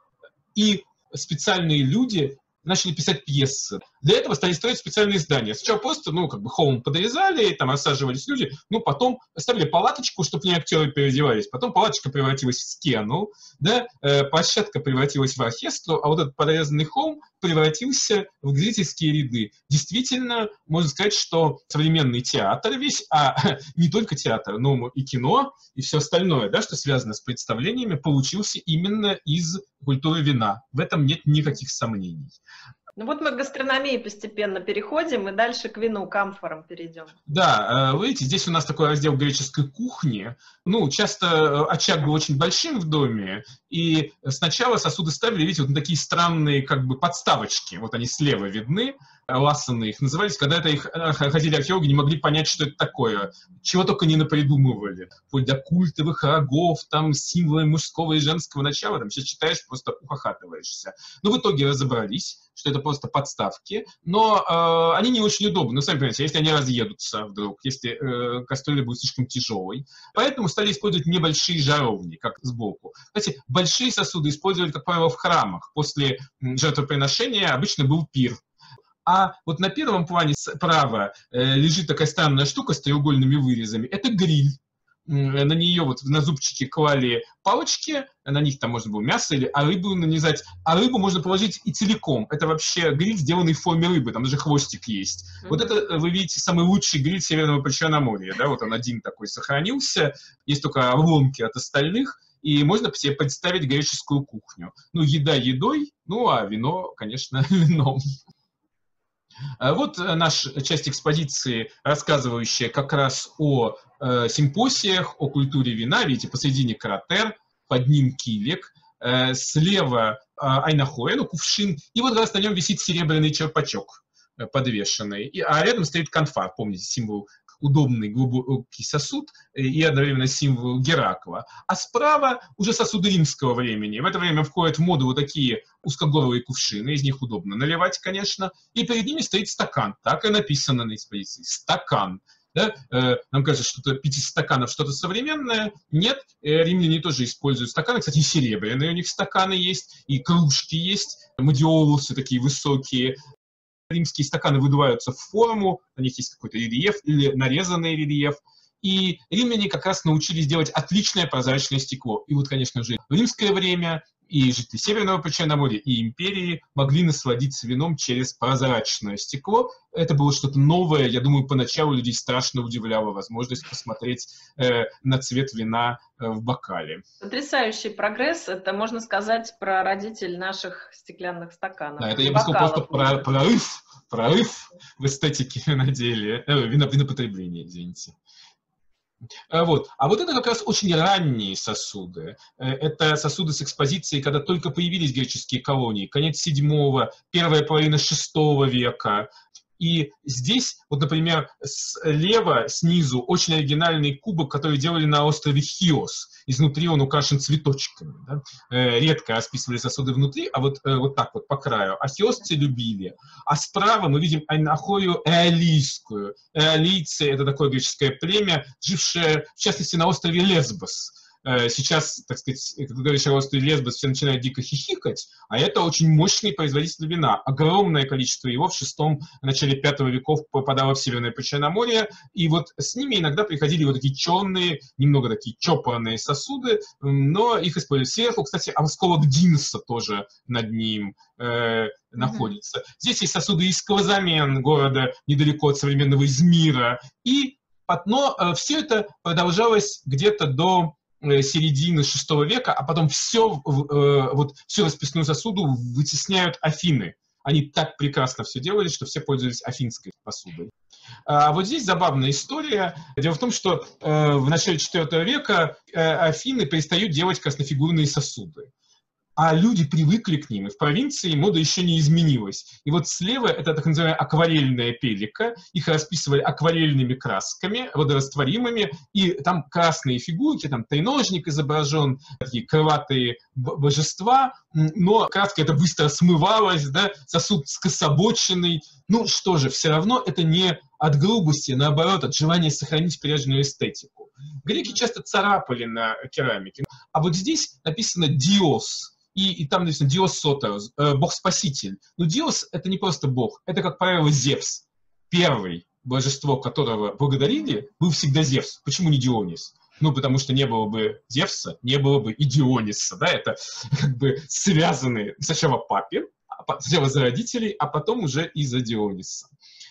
И специальные люди начали писать пьесы. Для этого стали строить специальные здания. Сначала просто, ну, как бы холм подрезали, там рассаживались люди, ну, потом ставили палаточку, чтобы не актеры переодевались. Потом палаточка превратилась в стену, да, э, площадка превратилась в оркестр, а вот этот подрезанный холм превратился в зрительские ряды. Действительно, можно сказать, что современный театр весь, а не только театр, но и кино, и все остальное, да, что связано с представлениями, получился именно из культуры вина. В этом нет никаких сомнений. Ну вот мы к гастрономии постепенно переходим, и дальше к вину, к амфорам перейдем. Да, вы видите, здесь у нас такой раздел греческой кухни. Ну, часто очаг был очень большим в доме, и сначала сосуды ставили, видите, вот на такие странные как бы подставочки. Вот они слева видны, лассаны их назывались. Когда-то их ходили археологи, не могли понять, что это такое. Чего только не напридумывали. Вплоть до культовых рогов, там, символы мужского и женского начала. Там сейчас читаешь, просто ухахатываешься. Но в итоге разобрались, что это просто подставки, но э, они не очень удобны. Ну, сами понимаете, если они разъедутся вдруг, если э, кастрюля будет слишком тяжелой. Поэтому стали использовать небольшие жаровни, как сбоку. Кстати, большие сосуды использовали, как правило, в храмах. После жертвоприношения обычно был пир. А вот на первом плане справа э, лежит такая странная штука с треугольными вырезами. Это гриль. На нее вот на зубчики клали палочки, на них там можно было мясо или а рыбу нанизать, а рыбу можно положить и целиком. Это вообще гриль, сделанный в форме рыбы, там даже хвостик есть. Mm-hmm. Вот это, вы видите, самый лучший гриль Северного Причерноморья, да, вот он один такой сохранился, есть только обломки от остальных, и можно себе представить греческую кухню. Ну, еда едой, ну, а вино, конечно, вином. Вот наша часть экспозиции, рассказывающая как раз о э, симпосиях, о культуре вина. Видите, посредине кратер, под ним килек, э, слева э, айнахоя, ну, кувшин, и вот как раз на нем висит серебряный черпачок э, подвешенный, и, а рядом стоит конфар, помните, символ удобный глубокий сосуд и одновременно символ Геракла. А справа уже сосуды римского времени. В это время входят в моду вот такие узкогорлые кувшины, из них удобно наливать, конечно. И перед ними стоит стакан, так и написано на экспозиции. Стакан. Да? Э, нам кажется, что пить из стаканов что-то современное. Нет, э, римляне тоже используют стаканы. Кстати, и серебряные у них стаканы есть, и кружки есть, мадиолусы такие высокие. Римские стаканы выдуваются в форму, на них есть какой-то рельеф или нарезанный рельеф. И римляне как раз научились делать отличное прозрачное стекло. И вот, конечно же, в римское время и жители Северного Причерноморья, и империи могли насладиться вином через прозрачное стекло. Это было что-то новое. Я думаю, поначалу людей страшно удивляла возможность посмотреть э, на цвет вина э, в бокале. Потрясающий прогресс. Это, можно сказать, прародитель наших стеклянных стаканов. Да, это, я бы сказал, просто про, прорыв, прорыв в эстетике виноделия, э, вино, винопотребления, извините. Вот. А вот это как раз очень ранние сосуды. Это сосуды с экспозицией, когда только появились греческие колонии. Конец седьмого, первая половина шестого века. И здесь, вот, например, слева, снизу, очень оригинальный кубок, который делали на острове Хиос. Изнутри он украшен цветочками. Да? Редко расписывали сосуды внутри, а вот, вот так вот по краю. А хиосцы любили. А справа мы видим анахою эолийскую. Эолийцы — это такое греческое племя, жившее, в частности, на острове Лесбос. Сейчас, так сказать, когда говоришь о острове Лесбос, все начинают дико хихикать, а это очень мощный производитель вина. Огромное количество его в шестом, начале пятого веков попадало в Северное Причерноморье, и вот с ними иногда приходили вот такие черные, немного такие чопорные сосуды, но их использовали сверху. Кстати, осколок Динса тоже над ним э, находится. Mm-hmm. Здесь есть сосуды из Клозамен, города недалеко от современного Измира, и но э, все это продолжалось где-то до середины шестого века, а потом все, э, вот, всю расписную сосуду вытесняют Афины. Они так прекрасно все делали, что все пользовались афинской посудой. А вот здесь забавная история. Дело в том, что э, в начале четвёртого века э, Афины перестают делать краснофигурные сосуды. А люди привыкли к ним, и в провинции мода еще не изменилась. И вот слева это так называемая акварельная пелика, их расписывали акварельными красками, водорастворимыми, и там красные фигурки, там треножник изображен, такие крылатые божества, но краска это быстро смывалась, да, сосуд скособоченный. Ну что же, все равно это не от грубости, наоборот, от желания сохранить прежнюю эстетику. Греки часто царапали на керамике, а вот здесь написано «диос». И, и там написано «Диос Сотерос», э, «Бог-спаситель». Но Диос — это не просто бог, это, как правило, Зевс. Первый, божество которого благодарили, был всегда Зевс. Почему не Дионис? Ну, потому что не было бы Зевса, не было бы и Диониса. Да? Это как бы связаны сначала папе, сначала за родителей, а потом уже и за Диониса.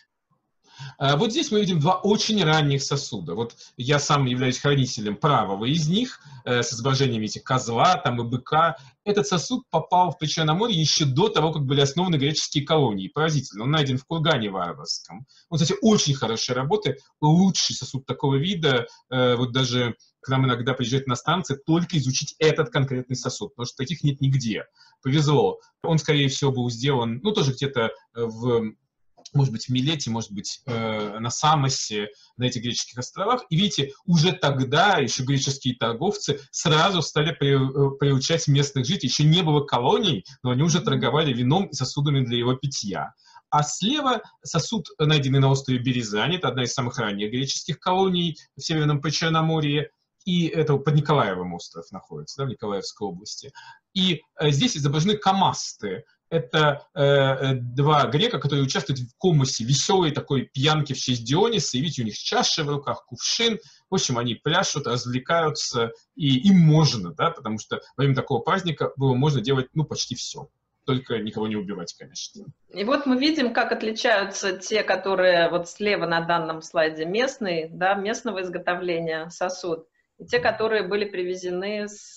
Вот здесь мы видим два очень ранних сосуда. Вот я сам являюсь хранителем правого из них, э, с изображением этих козла там, и быка. Этот сосуд попал в Причерноморье еще до того, как были основаны греческие колонии. Поразительно. Он найден в кургане Варварском. Он, кстати, очень хорошей работы. Лучший сосуд такого вида. Э, вот даже к нам иногда приезжают иностранцы только изучить этот конкретный сосуд, потому что таких нет нигде. Повезло. Он, скорее всего, был сделан, ну, тоже где-то в... может быть, в Милете, может быть, э, на Самосе, на этих греческих островах. И видите, уже тогда еще греческие торговцы сразу стали при, э, приучать местных жителей. Еще не было колоний, но они уже торговали вином и сосудами для его питья. А слева сосуд, найденный на острове Березань, это одна из самых ранних греческих колоний в Северном Причерноморье. И это под Николаевым остров находится, да, в Николаевской области. И э, здесь изображены камасты. Это э, два грека, которые участвуют в комосе, веселой такой пьянке в честь Диониса. И видите, у них чаши в руках, кувшин. В общем, они пляшут, развлекаются, и им можно, да, потому что во время такого праздника было можно делать, ну, почти все. Только никого не убивать, конечно. И вот мы видим, как отличаются те, которые вот слева на данном слайде местный, да, местного изготовления сосуд, и те, которые были привезены с...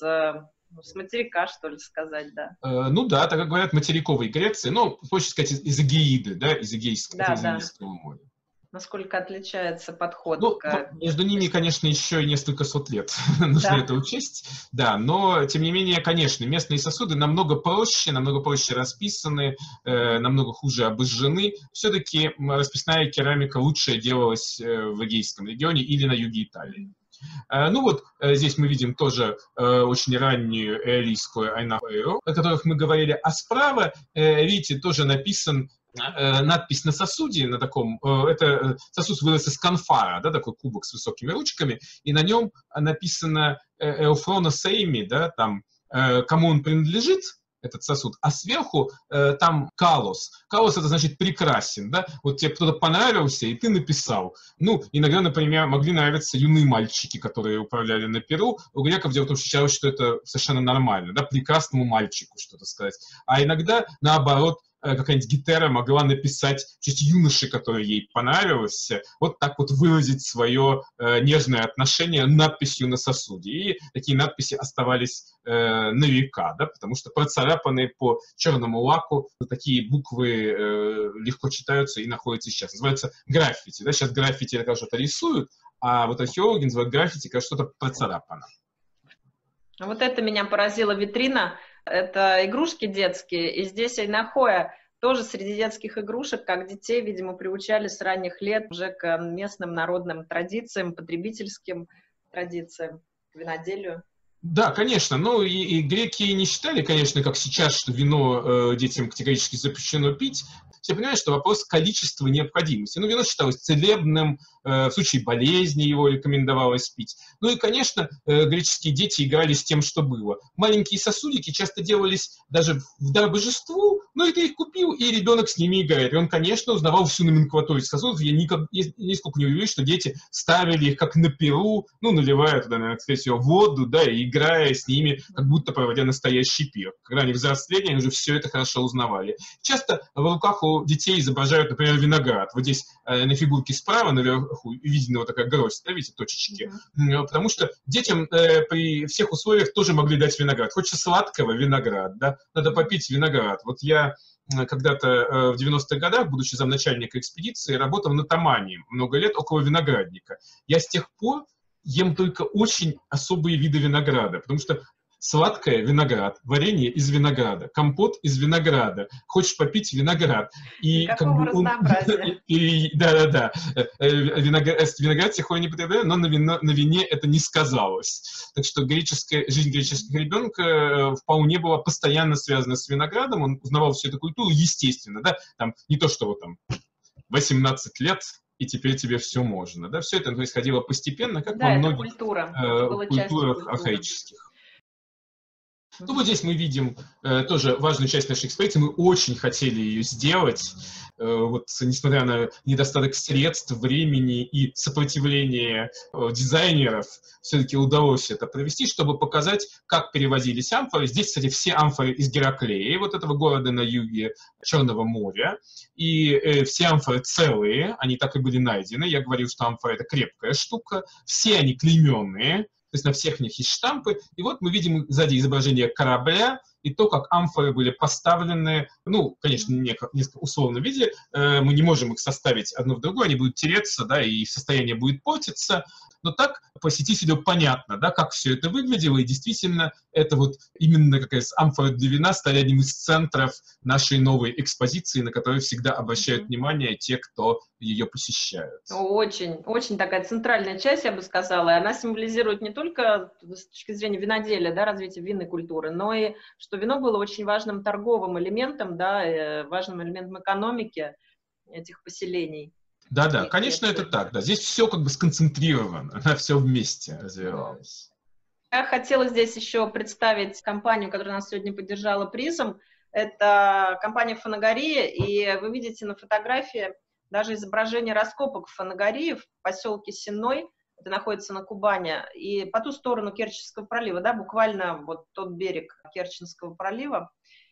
с материка, что ли, сказать, да. Э, ну да, так как говорят, материковой Греции, ну, проще сказать, из Эгеиды, да, из Эгейского, да, из да. моря. Насколько отличается подход? Ну, к... между ними, конечно, еще и несколько сот лет нужно да. это учесть, да, но, тем не менее, конечно, местные сосуды намного проще, намного проще расписаны, э, намного хуже обожжены. Все-таки расписная керамика лучше делалась э, в Эгейском регионе или на юге Италии. Ну вот, здесь мы видим тоже э, очень раннюю эолийскую айнахою, о которых мы говорили, а справа, э, видите, тоже написан э, надпись на сосуде, на таком, э, это сосуд вырос из конфара, да, такой кубок с высокими ручками, и на нем написано Эофрона Сейми, да, там, э, кому он принадлежит, этот сосуд, а сверху э, там калос. Калос — это значит прекрасен, да? Вот тебе кто-то понравился, и ты написал. Ну, иногда, например, могли нравиться юные мальчики, которые управляли на перу. У греков дело в том, что считалось, что это совершенно нормально, да, прекрасному мальчику что-то сказать. А иногда, наоборот, какая-нибудь Гетера могла написать в честь юноши, который ей понравился, вот так вот выразить свое э, нежное отношение надписью на сосуде. И такие надписи оставались э, на века, да, потому что процарапанные по черному лаку такие буквы э, легко читаются и находятся сейчас. Называется граффити. Да? Сейчас граффити это что-то рисуют, а вот археологи называют граффити, как что-то процарапано. Вот это меня поразила витрина. Это игрушки детские, и здесь айнахоя тоже среди детских игрушек, как детей, видимо, приучали с ранних лет уже к местным народным традициям, потребительским традициям, к виноделию. Да, конечно. Ну и, и греки не считали, конечно, как сейчас, что вино э, детям категорически запрещено пить. Все понимают, что вопрос количества необходимости. Ну, вино считалось целебным, э, в случае болезни его рекомендовалось пить. Ну и, конечно, э, греческие дети играли с тем, что было. Маленькие сосудики часто делались даже в дар божеству, ну и ты их купил, и ребенок с ними играет. И он, конечно, узнавал всю номенклатуру сосудов. Я никак, нисколько не удивлюсь, что дети ставили их как на перу, ну, наливая туда, наверное, скорее всего, воду, да, и играя с ними, как будто проводя настоящий пир. Когда они взрослели, они уже все это хорошо узнавали. Часто в руках у детей изображают, например, виноград. Вот здесь э, на фигурке справа наверху видно вот такая гроздь, да, видите, точечки. Mm-hmm. Потому что детям э, при всех условиях тоже могли дать виноград. Хочется сладкого — виноград, да, надо попить виноград. Вот я когда-то э, в девяностых годах, будучи замначальника экспедиции, работал на Тамане много лет около виноградника. Я с тех пор ем только очень особые виды винограда, потому что сладкое — виноград, варенье из винограда, компот из винограда, хочешь попить — виноград. И какого как бы он, да-да-да. Виноград, виноград тихо не потребляю, но на, вино, на вине это не сказалось. Так что греческая, жизнь греческого ребенка вполне была постоянно связана с виноградом, он узнавал всю эту культуру, естественно, да, там не то, что вот там восемнадцать лет, и теперь тебе все можно, да, все это происходило постепенно, как да, во многих культура. э, культурах архаических. Ну, вот здесь мы видим э, тоже важную часть нашей экспедиции. Мы очень хотели ее сделать. Э, вот, несмотря на недостаток средств, времени и сопротивления э, дизайнеров, все-таки удалось это провести, чтобы показать, как перевозились амфоры. Здесь, кстати, все амфоры из Гераклеи, вот этого города на юге Черного моря. И э, все амфоры целые, они так и были найдены. Я говорил, что амфора — это крепкая штука. Все они клейменные. То есть на всех них есть штампы. И вот мы видим сзади изображение корабля и то, как амфоры были поставлены, ну, конечно, в несколько условном виде. Э, мы не можем их составить одну в другую, они будут тереться, да, и состояние будет портиться. Но так посетителю понятно, да, как все это выглядело. И действительно, это вот именно как раз амфоры для вина стали одним из центров нашей новой экспозиции, на которую всегда обращают внимание те, кто ее посещают. Очень, очень такая центральная часть, я бы сказала, и она символизирует не только с точки зрения виноделия, да, развития винной культуры, но и что вино было очень важным торговым элементом, да, важным элементом экономики этих поселений. Да-да, конечно, это так, да. Здесь все как бы сконцентрировано, все вместе развивалось. Я хотела здесь еще представить компанию, которая нас сегодня поддержала призом. Это компания «Фанагория», и вы видите на фотографии даже изображение раскопок в Фанагории, в поселке Сенной, это находится на Кубани, и по ту сторону Керченского пролива, да, буквально вот тот берег Керченского пролива.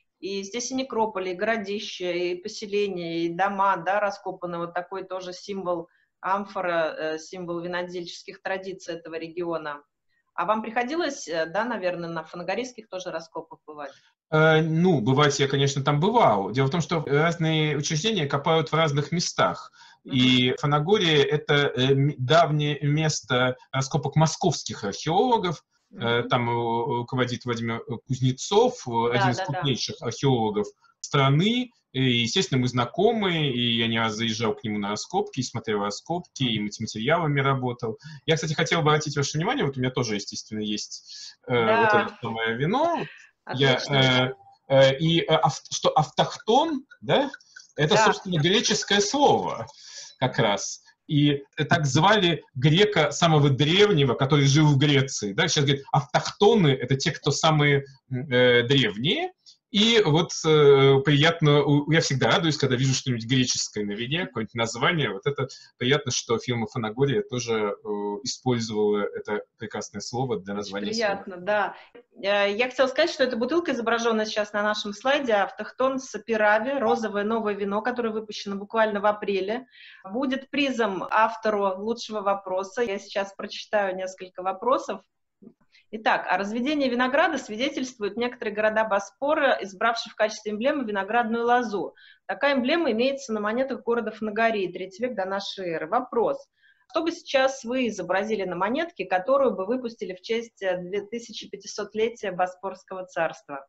И здесь и некрополи, и городища, и поселения, и дома, да, раскопаны. Вот такой тоже символ амфора, символ винодельческих традиций этого региона. А вам приходилось, да, наверное, на фанагорийских тоже раскопах бывать? Э, ну, бывать я, конечно, там бывал. Дело в том, что разные учреждения копают в разных местах. И Фанагория — это давнее место раскопок московских археологов. Mm-hmm. Там руководит Владимир Кузнецов, да, один из да, крупнейших да. археологов страны. И, естественно, мы знакомы, и я не раз заезжал к нему на раскопки, и смотрел раскопки, и с материалами работал. Я, кстати, хотел бы обратить ваше внимание, вот у меня тоже, естественно, есть да. э, вот это самое вино. Я, э, э, и э, ав, что автохтон, да, это, да. собственно, греческое слово как раз. И так звали грека самого древнего, который жил в Греции. Да? Сейчас говорят, автохтоны — это те, кто самые э, древние. И вот э, приятно, у, я всегда радуюсь, когда вижу что-нибудь греческое на вине, какое-нибудь название. Вот это приятно, что фирма Фанагория тоже э, использовала это прекрасное слово для названия. Очень приятно, слова. Да. Я хотела сказать, что эта бутылка, изображенная сейчас на нашем слайде, Автохтон Сапирави, розовое новое вино, которое выпущено буквально в апреле, будет призом автору лучшего вопроса. Я сейчас прочитаю несколько вопросов. Итак, о разведении винограда свидетельствуют некоторые города Боспора, избравшие в качестве эмблемы виноградную лозу. Такая эмблема имеется на монетах города Фанагории, третий век до нашей эры. Вопрос. Что бы сейчас вы изобразили на монетке, которую бы выпустили в честь две тысячи пятисотлетия Боспорского царства?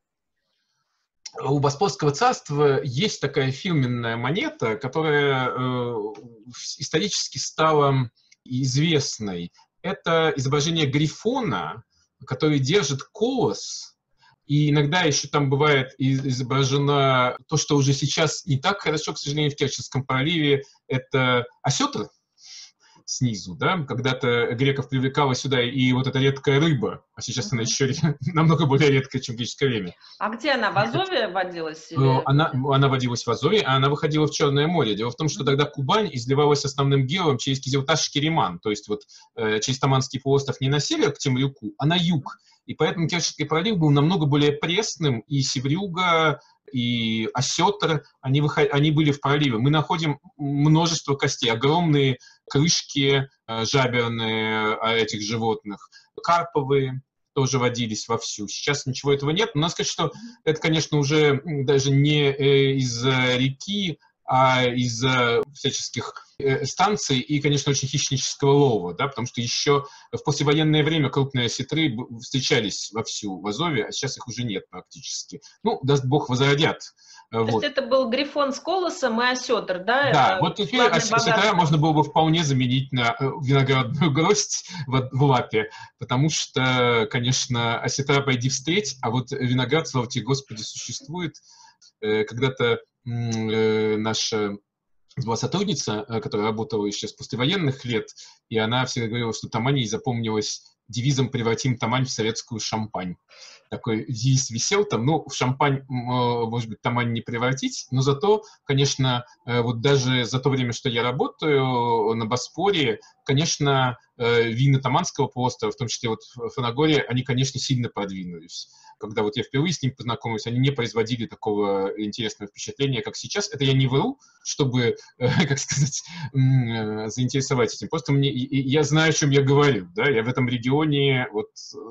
У Боспорского царства есть такая фирменная монета, которая э, исторически стала известной. Это изображение грифона, который держит колос, и иногда еще там бывает изображено то, что уже сейчас не так хорошо, к сожалению, в Керченском проливе, это осетр снизу, да, когда-то греков привлекала сюда и вот эта редкая рыба, а сейчас она еще намного более редкая, чем в греческое время. А где она, в Азове водилась? Или... Она, она водилась в Азове, а она выходила в Черное море. Дело в том, что тогда Кубань изливалась основным геолом через Кизилташ-Кереман, то есть вот э, через Таманский полуостров не на север к Темрюку, а на юг. И поэтому Керченский пролив был намного более пресным, и севрюга, и осетр, они, выход... они были в проливе. Мы находим множество костей, огромные крышки э, жаберные этих животных, карповые тоже водились вовсю. Сейчас ничего этого нет. Но надо сказать, что это, конечно, уже даже не э, из реки, а из всяческих э, станций и, конечно, очень хищнического лова, да, потому что еще в послевоенное время крупные осетры встречались вовсю в Азове, а сейчас их уже нет практически. Ну, даст Бог, возродят. То вот. есть это был грифон с колосом и осетр, да? Да, это вот теперь осетра можно было бы вполне заменить на виноградную гроздь в, в лапе, потому что, конечно, осетра пойди встреть, а вот виноград, слава тебе Господи, существует. Когда-то наша была сотрудница, которая работала еще с послевоенных лет, и она всегда говорила, что Тамань ей запомнилась девизом «Превратим Тамань в советскую Шампань». Такой девиз висел там, ну, в Шампань, может быть, Тамань не превратить, но зато, конечно, вот даже за то время, что я работаю на Боспоре, конечно, вина Таманского полуострова, в том числе вот Фанагория, они, конечно, сильно продвинулись. Когда вот я впервые с ним познакомился, они не производили такого интересного впечатления, как сейчас. Это я не вру, чтобы, как сказать, заинтересовать этим. Просто мне, я знаю, о чем я говорю, да, я в этом регионе вот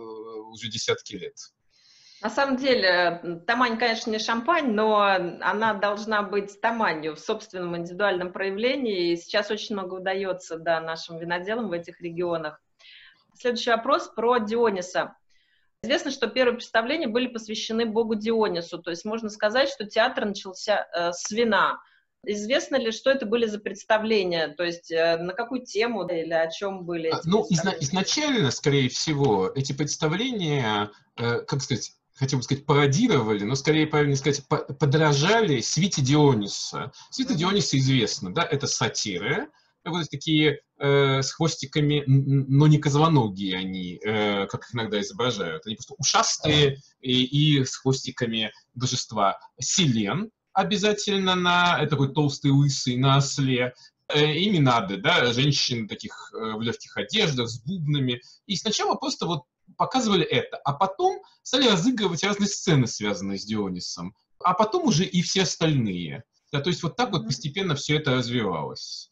уже десятки лет. На самом деле, Тамань, конечно, не Шампань, но она должна быть Таманью в собственном индивидуальном проявлении, и сейчас очень много удается, да, нашим виноделам в этих регионах. Следующий вопрос про Диониса. Известно, что первые представления были посвящены богу Дионису, то есть можно сказать, что театр начался э, с вина. Известно ли, что это были за представления, то есть э, на какую тему или о чем были эти Ну, изна- изначально, скорее всего, эти представления, э, как сказать, хотел бы сказать, пародировали, но скорее, правильно сказать, подражали свите Диониса. Свита mm-hmm. Диониса известна, да, это сатиры, вот такие э, с хвостиками, но не козлоногие они, э, как их иногда изображают. Они просто ушастые и, и с хвостиками божества. Селен обязательно на, это такой толстый лысый на осле. Э, и Минады, да, женщины таких э, в легких одеждах, с бубнами. И сначала просто вот показывали это, а потом стали разыгрывать разные сцены, связанные с Дионисом. А потом уже и все остальные. Да, то есть вот так вот постепенно все это развивалось.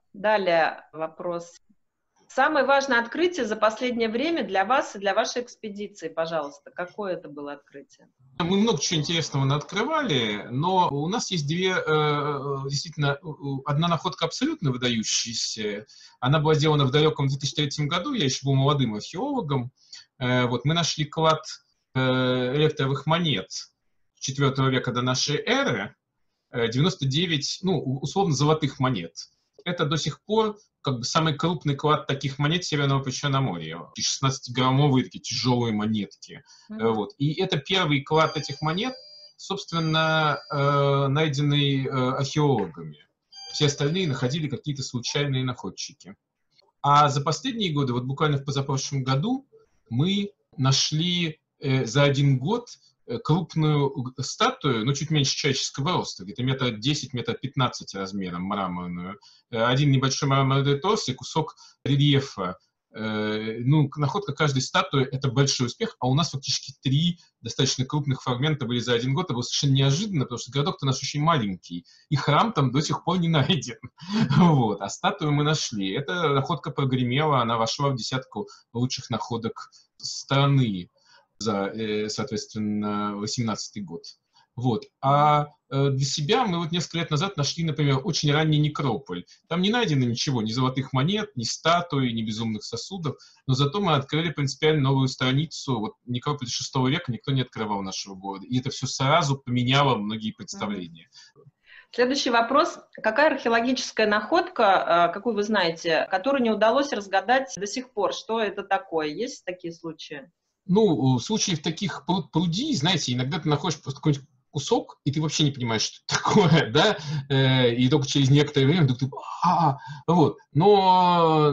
Далее вопрос. Самое важное открытие за последнее время для вас и для вашей экспедиции, пожалуйста. Какое это было открытие? Мы много чего интересного открывали, но у нас есть две, действительно, одна находка абсолютно выдающаяся. Она была сделана в далеком две тысячи третьем году, я еще был молодым археологом. Вот, мы нашли клад электровых монет четвёртого века до нашей эры, девяносто девять, ну, условно, золотых монет. Это до сих пор как бы самый крупный клад таких монет Северного Причерноморья. шестнадцатиграммовые такие тяжелые монетки. Mm-hmm. Вот. И это первый клад этих монет, собственно, э, найденный э, археологами. Все остальные находили какие-то случайные находчики. А за последние годы, вот буквально в позапрошлом году, мы нашли э, за один год крупную статую, ну, чуть меньше человеческого роста, где-то метр десять, метр пятнадцать размером, мраморную. Один небольшой мраморный торс и кусок рельефа. Ну, находка каждой статуи — это большой успех, а у нас фактически три достаточно крупных фрагмента были за один год. Это было совершенно неожиданно, потому что городок-то наш очень маленький, и храм там до сих пор не найден. Вот. А статую мы нашли. Эта находка прогремела, она вошла в десятку лучших находок страны за, соответственно, восемнадцатый год. Вот. А для себя мы вот несколько лет назад нашли, например, очень ранний некрополь. Там не найдено ничего, ни золотых монет, ни статуи, ни безумных сосудов, но зато мы открыли принципиально новую страницу. Вот некрополь шестого века никто не открывал нашего города. И это все сразу поменяло многие представления. Следующий вопрос. Какая археологическая находка, какую вы знаете, которую не удалось разгадать до сих пор? Что это такое? Есть такие случаи? Ну, случаев таких пруд пруди, знаете, иногда ты находишь просто какой-нибудь кусок, и ты вообще не понимаешь, что это такое, да, э, и только через некоторое время ты, а, вот. Но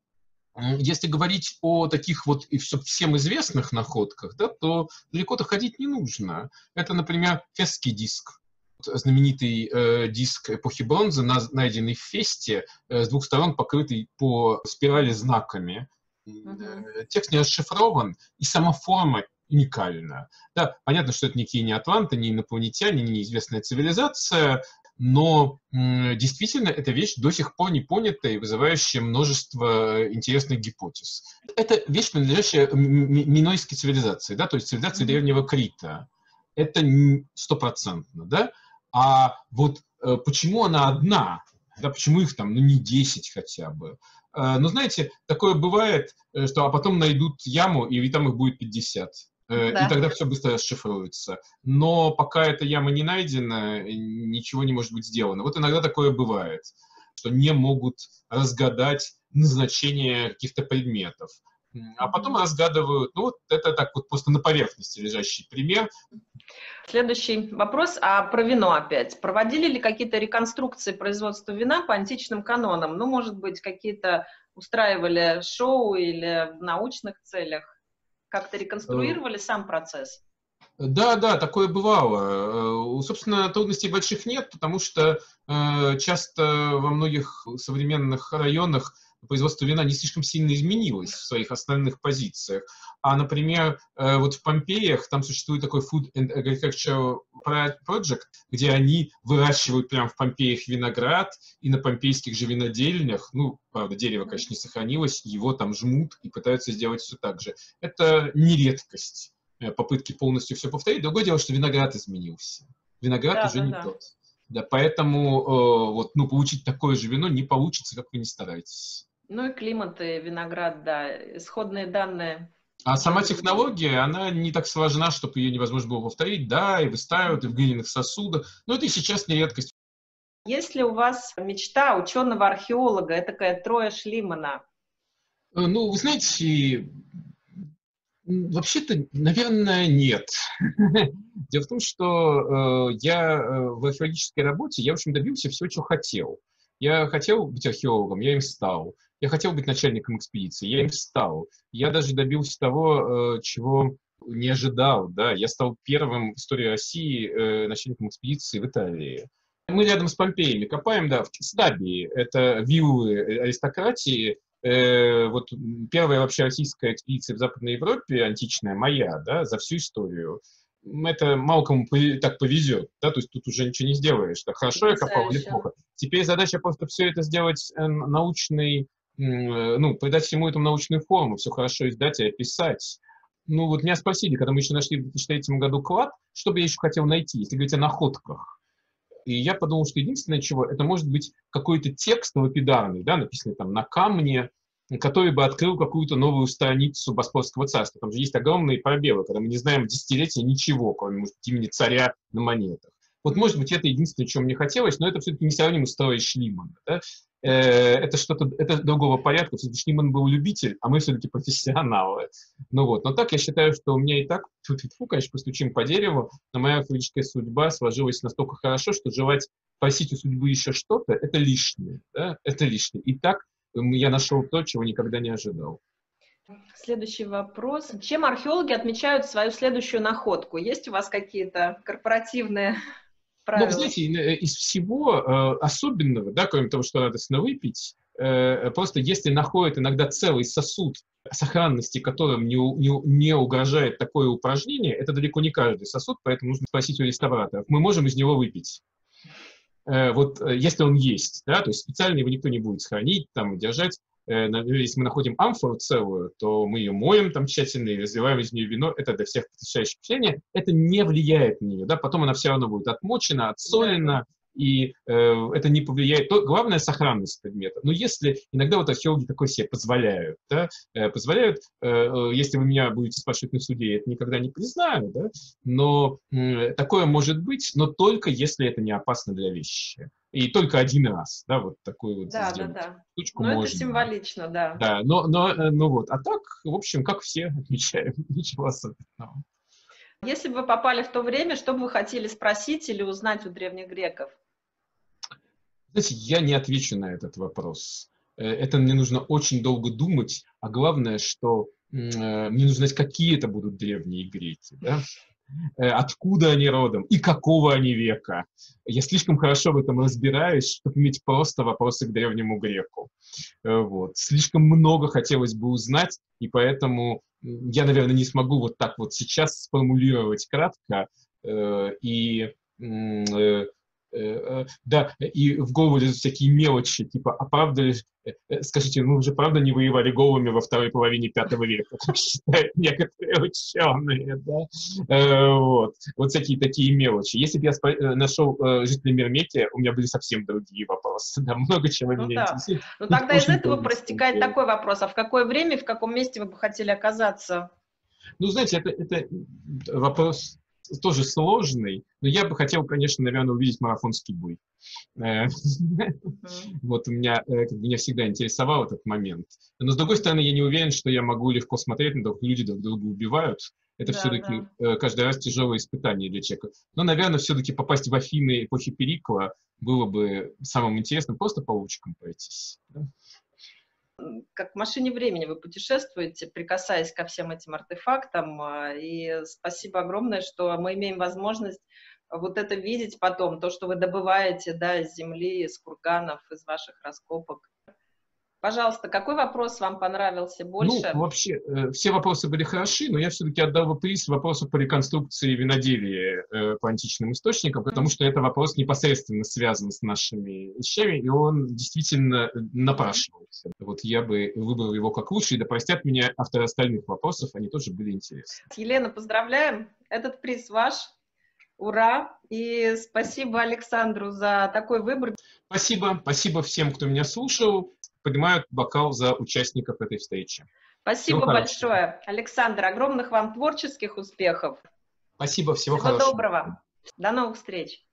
если говорить о таких вот всем известных находках, да, то далеко-то ходить не нужно. Это, например, Фесский диск. Знаменитый э, диск эпохи бронзы, найденный в Фесте, э, с двух сторон покрытый по спирали знаками. Uh-huh. Текст не расшифрован, и сама форма уникальна. Да, понятно, что это никакие не атланты, не инопланетяне, не неизвестная цивилизация, но м, действительно эта вещь до сих пор не понята и вызывающая множество интересных гипотез. Это вещь, принадлежащая минойской цивилизации, да, то есть цивилизации uh-huh. древнего Крита. Это стопроцентно, да? А вот э, почему она одна? Да, почему их там, ну, не десять хотя бы? Э, но знаете, такое бывает, что а потом найдут яму, и там их будет пятьдесят. Э, да. И тогда все быстро расшифруется. Но пока эта яма не найдена, ничего не может быть сделано. Вот иногда такое бывает, что не могут разгадать назначение каких-то предметов. А потом разгадывают, ну, вот это так вот просто на поверхности лежащий пример. Следующий вопрос, а про вино опять. Проводили ли какие-то реконструкции производства вина по античным канонам? Ну, может быть, какие-то устраивали шоу или в научных целях? Как-то реконструировали сам процесс? Да, да, такое бывало. Собственно, трудностей больших нет, потому что часто во многих современных районах производство вина не слишком сильно изменилось в своих основных позициях. А, например, вот в Помпеях там существует такой Food and Agriculture Project, где они выращивают прямо в Помпеях виноград, и на помпейских же винодельнях, ну, правда, дерево, конечно, не сохранилось, его там жмут и пытаются сделать все так же. Это не редкость, попытки полностью все повторить. Другое дело, что виноград изменился. Виноград да, уже да, не да. тот. Да, поэтому э, вот, ну, получить такое же вино не получится, как вы ни стараетесь. Ну и климат, и виноград, да, исходные данные. А сама технология, она не так сложна, чтобы ее невозможно было повторить. Да, и выстаивают, и в глиняных сосудах. Но это и сейчас не редкость. Есть ли у вас мечта ученого-археолога, этакая Троя Шлимана? Ну, вы знаете, вообще-то, наверное, нет. Дело в том, что э, я э, в археологической работе, я, в общем, добился всего, чего хотел. Я хотел быть археологом, я им стал. Я хотел быть начальником экспедиции, я им стал. Я даже добился того, чего не ожидал. Да? Я стал первым в истории России начальником экспедиции в Италии. Мы рядом с Помпеями копаем, да, в Стабии. Это виллы аристократии. Вот первая вообще российская экспедиция в Западной Европе, античная, моя, да, за всю историю. Это мало кому так повезет, да, то есть тут уже ничего не сделаешь. Так хорошо я копал или плохо. Теперь задача просто все это сделать научный, ну, придать всему этому научную форму, все хорошо издать и описать. Ну, вот меня спросили, когда мы еще нашли в две тысячи третьем году клад, что бы я еще хотел найти, если говорить о находках. И я подумал, что единственное, чего, это может быть какой-то текст лапидарный, да, написанный там на камне, который бы открыл какую-то новую страницу Боспорского царства. Там же есть огромные пробелы, когда мы не знаем десятилетия ничего, кроме, может быть, имени царя на монетах. Вот, может быть, это единственное, чего мне хотелось, но это все-таки не сравнимо с Троей Шлимана. Да? Это что-то, это другого порядка. Все-таки Шлиман был любитель, а мы все-таки профессионалы. Ну вот, но так я считаю, что у меня и так, фу-фу-фу, конечно, постучим по дереву, но моя археологическая судьба сложилась настолько хорошо, что желать просить у судьбы еще что-то, это лишнее. Да? Это лишнее. И так я нашел то, чего никогда не ожидал. Следующий вопрос. Чем археологи отмечают свою следующую находку? Есть у вас какие-то корпоративные правила? Ну, вы знаете, из всего э, особенного, да, кроме того, что радостно выпить, э, просто если находят иногда целый сосуд, сохранности которым не, не, не угрожает такое упражнение, это далеко не каждый сосуд, поэтому нужно спросить у реставраторов. Мы можем из него выпить. Э, вот э, если он есть, да, то есть специально его никто не будет хранить, там, держать. Э, если мы находим амфору целую, то мы ее моем там тщательно и разливаем из нее вино. Это для всех потрясающее впечатление. Это не влияет на нее, да, потом она все равно будет отмочена, отсолена, и э, это не повлияет. То, главное — сохранность предмета. Но если иногда вот археологи такое себе позволяют, да, э, позволяют, э, э, если вы меня будете спрашивать на суде, я это никогда не признаю, да, но э, такое может быть, но только если это не опасно для вещи. И только один раз, да, вот такую вот да, сделать да, да. штучку Но можно. это символично, да. Да, но, но, э, ну вот, а так, в общем, как все отмечаем, ничего особенного. Если бы вы попали в то время, что бы вы хотели спросить или узнать у древних греков? Знаете, я не отвечу на этот вопрос. Это мне нужно очень долго думать, а главное, что э, мне нужно знать, какие это будут древние греки, да? э, откуда они родом и какого они века. Я слишком хорошо в этом разбираюсь, чтобы иметь просто вопросы к древнему греку. Э, вот. Слишком много хотелось бы узнать, и поэтому я, наверное, не смогу вот так вот сейчас сформулировать кратко э, и... Э, да, и в голову лезут всякие мелочи, типа, а правда ли, скажите, ну вы же правда не воевали голыми во второй половине пятого века, как считают некоторые ученые, да, вот, вот всякие такие мелочи. Если бы я нашел жителей Мерметия, у меня были совсем другие вопросы, да, много чего ну, меня да. интересует. Ну тогда из этого проистекает такой вопрос, а в какое время, в каком месте вы бы хотели оказаться? Ну, знаете, это, это вопрос тоже сложный, но я бы хотел, конечно, наверное, увидеть марафонский бой. Вот у меня, меня всегда интересовал этот момент. Но, с другой стороны, я не уверен, что я могу легко смотреть на то, как люди друг друга убивают. Это все-таки каждый раз тяжелое испытание для человека. Но, наверное, все-таки попасть в Афины эпохи Перикла было бы самым интересным, просто по улочкам пройтись. Как в машине времени вы путешествуете, прикасаясь ко всем этим артефактам. И спасибо огромное, что мы имеем возможность вот это видеть потом, то, что вы добываете, да, из земли, из курганов, из ваших раскопок. Пожалуйста, какой вопрос вам понравился больше? Ну, вообще, э, все вопросы были хороши, но я все-таки отдал бы приз вопросу по реконструкции виноделия э, по античным источникам, потому что это вопрос непосредственно связан с нашими вещами, и он действительно напрашивался. Вот я бы выбрал его как лучший, да простят меня авторы остальных вопросов, они тоже были интересны. Елена, поздравляем! Этот приз ваш. Ура! И спасибо Александру за такой выбор. Спасибо, спасибо всем, кто меня слушал. Поднимаю бокал за участников этой встречи. Спасибо всего большое. Хорошего. Александр, огромных вам творческих успехов. Спасибо, всего, всего хорошего. доброго. До новых встреч.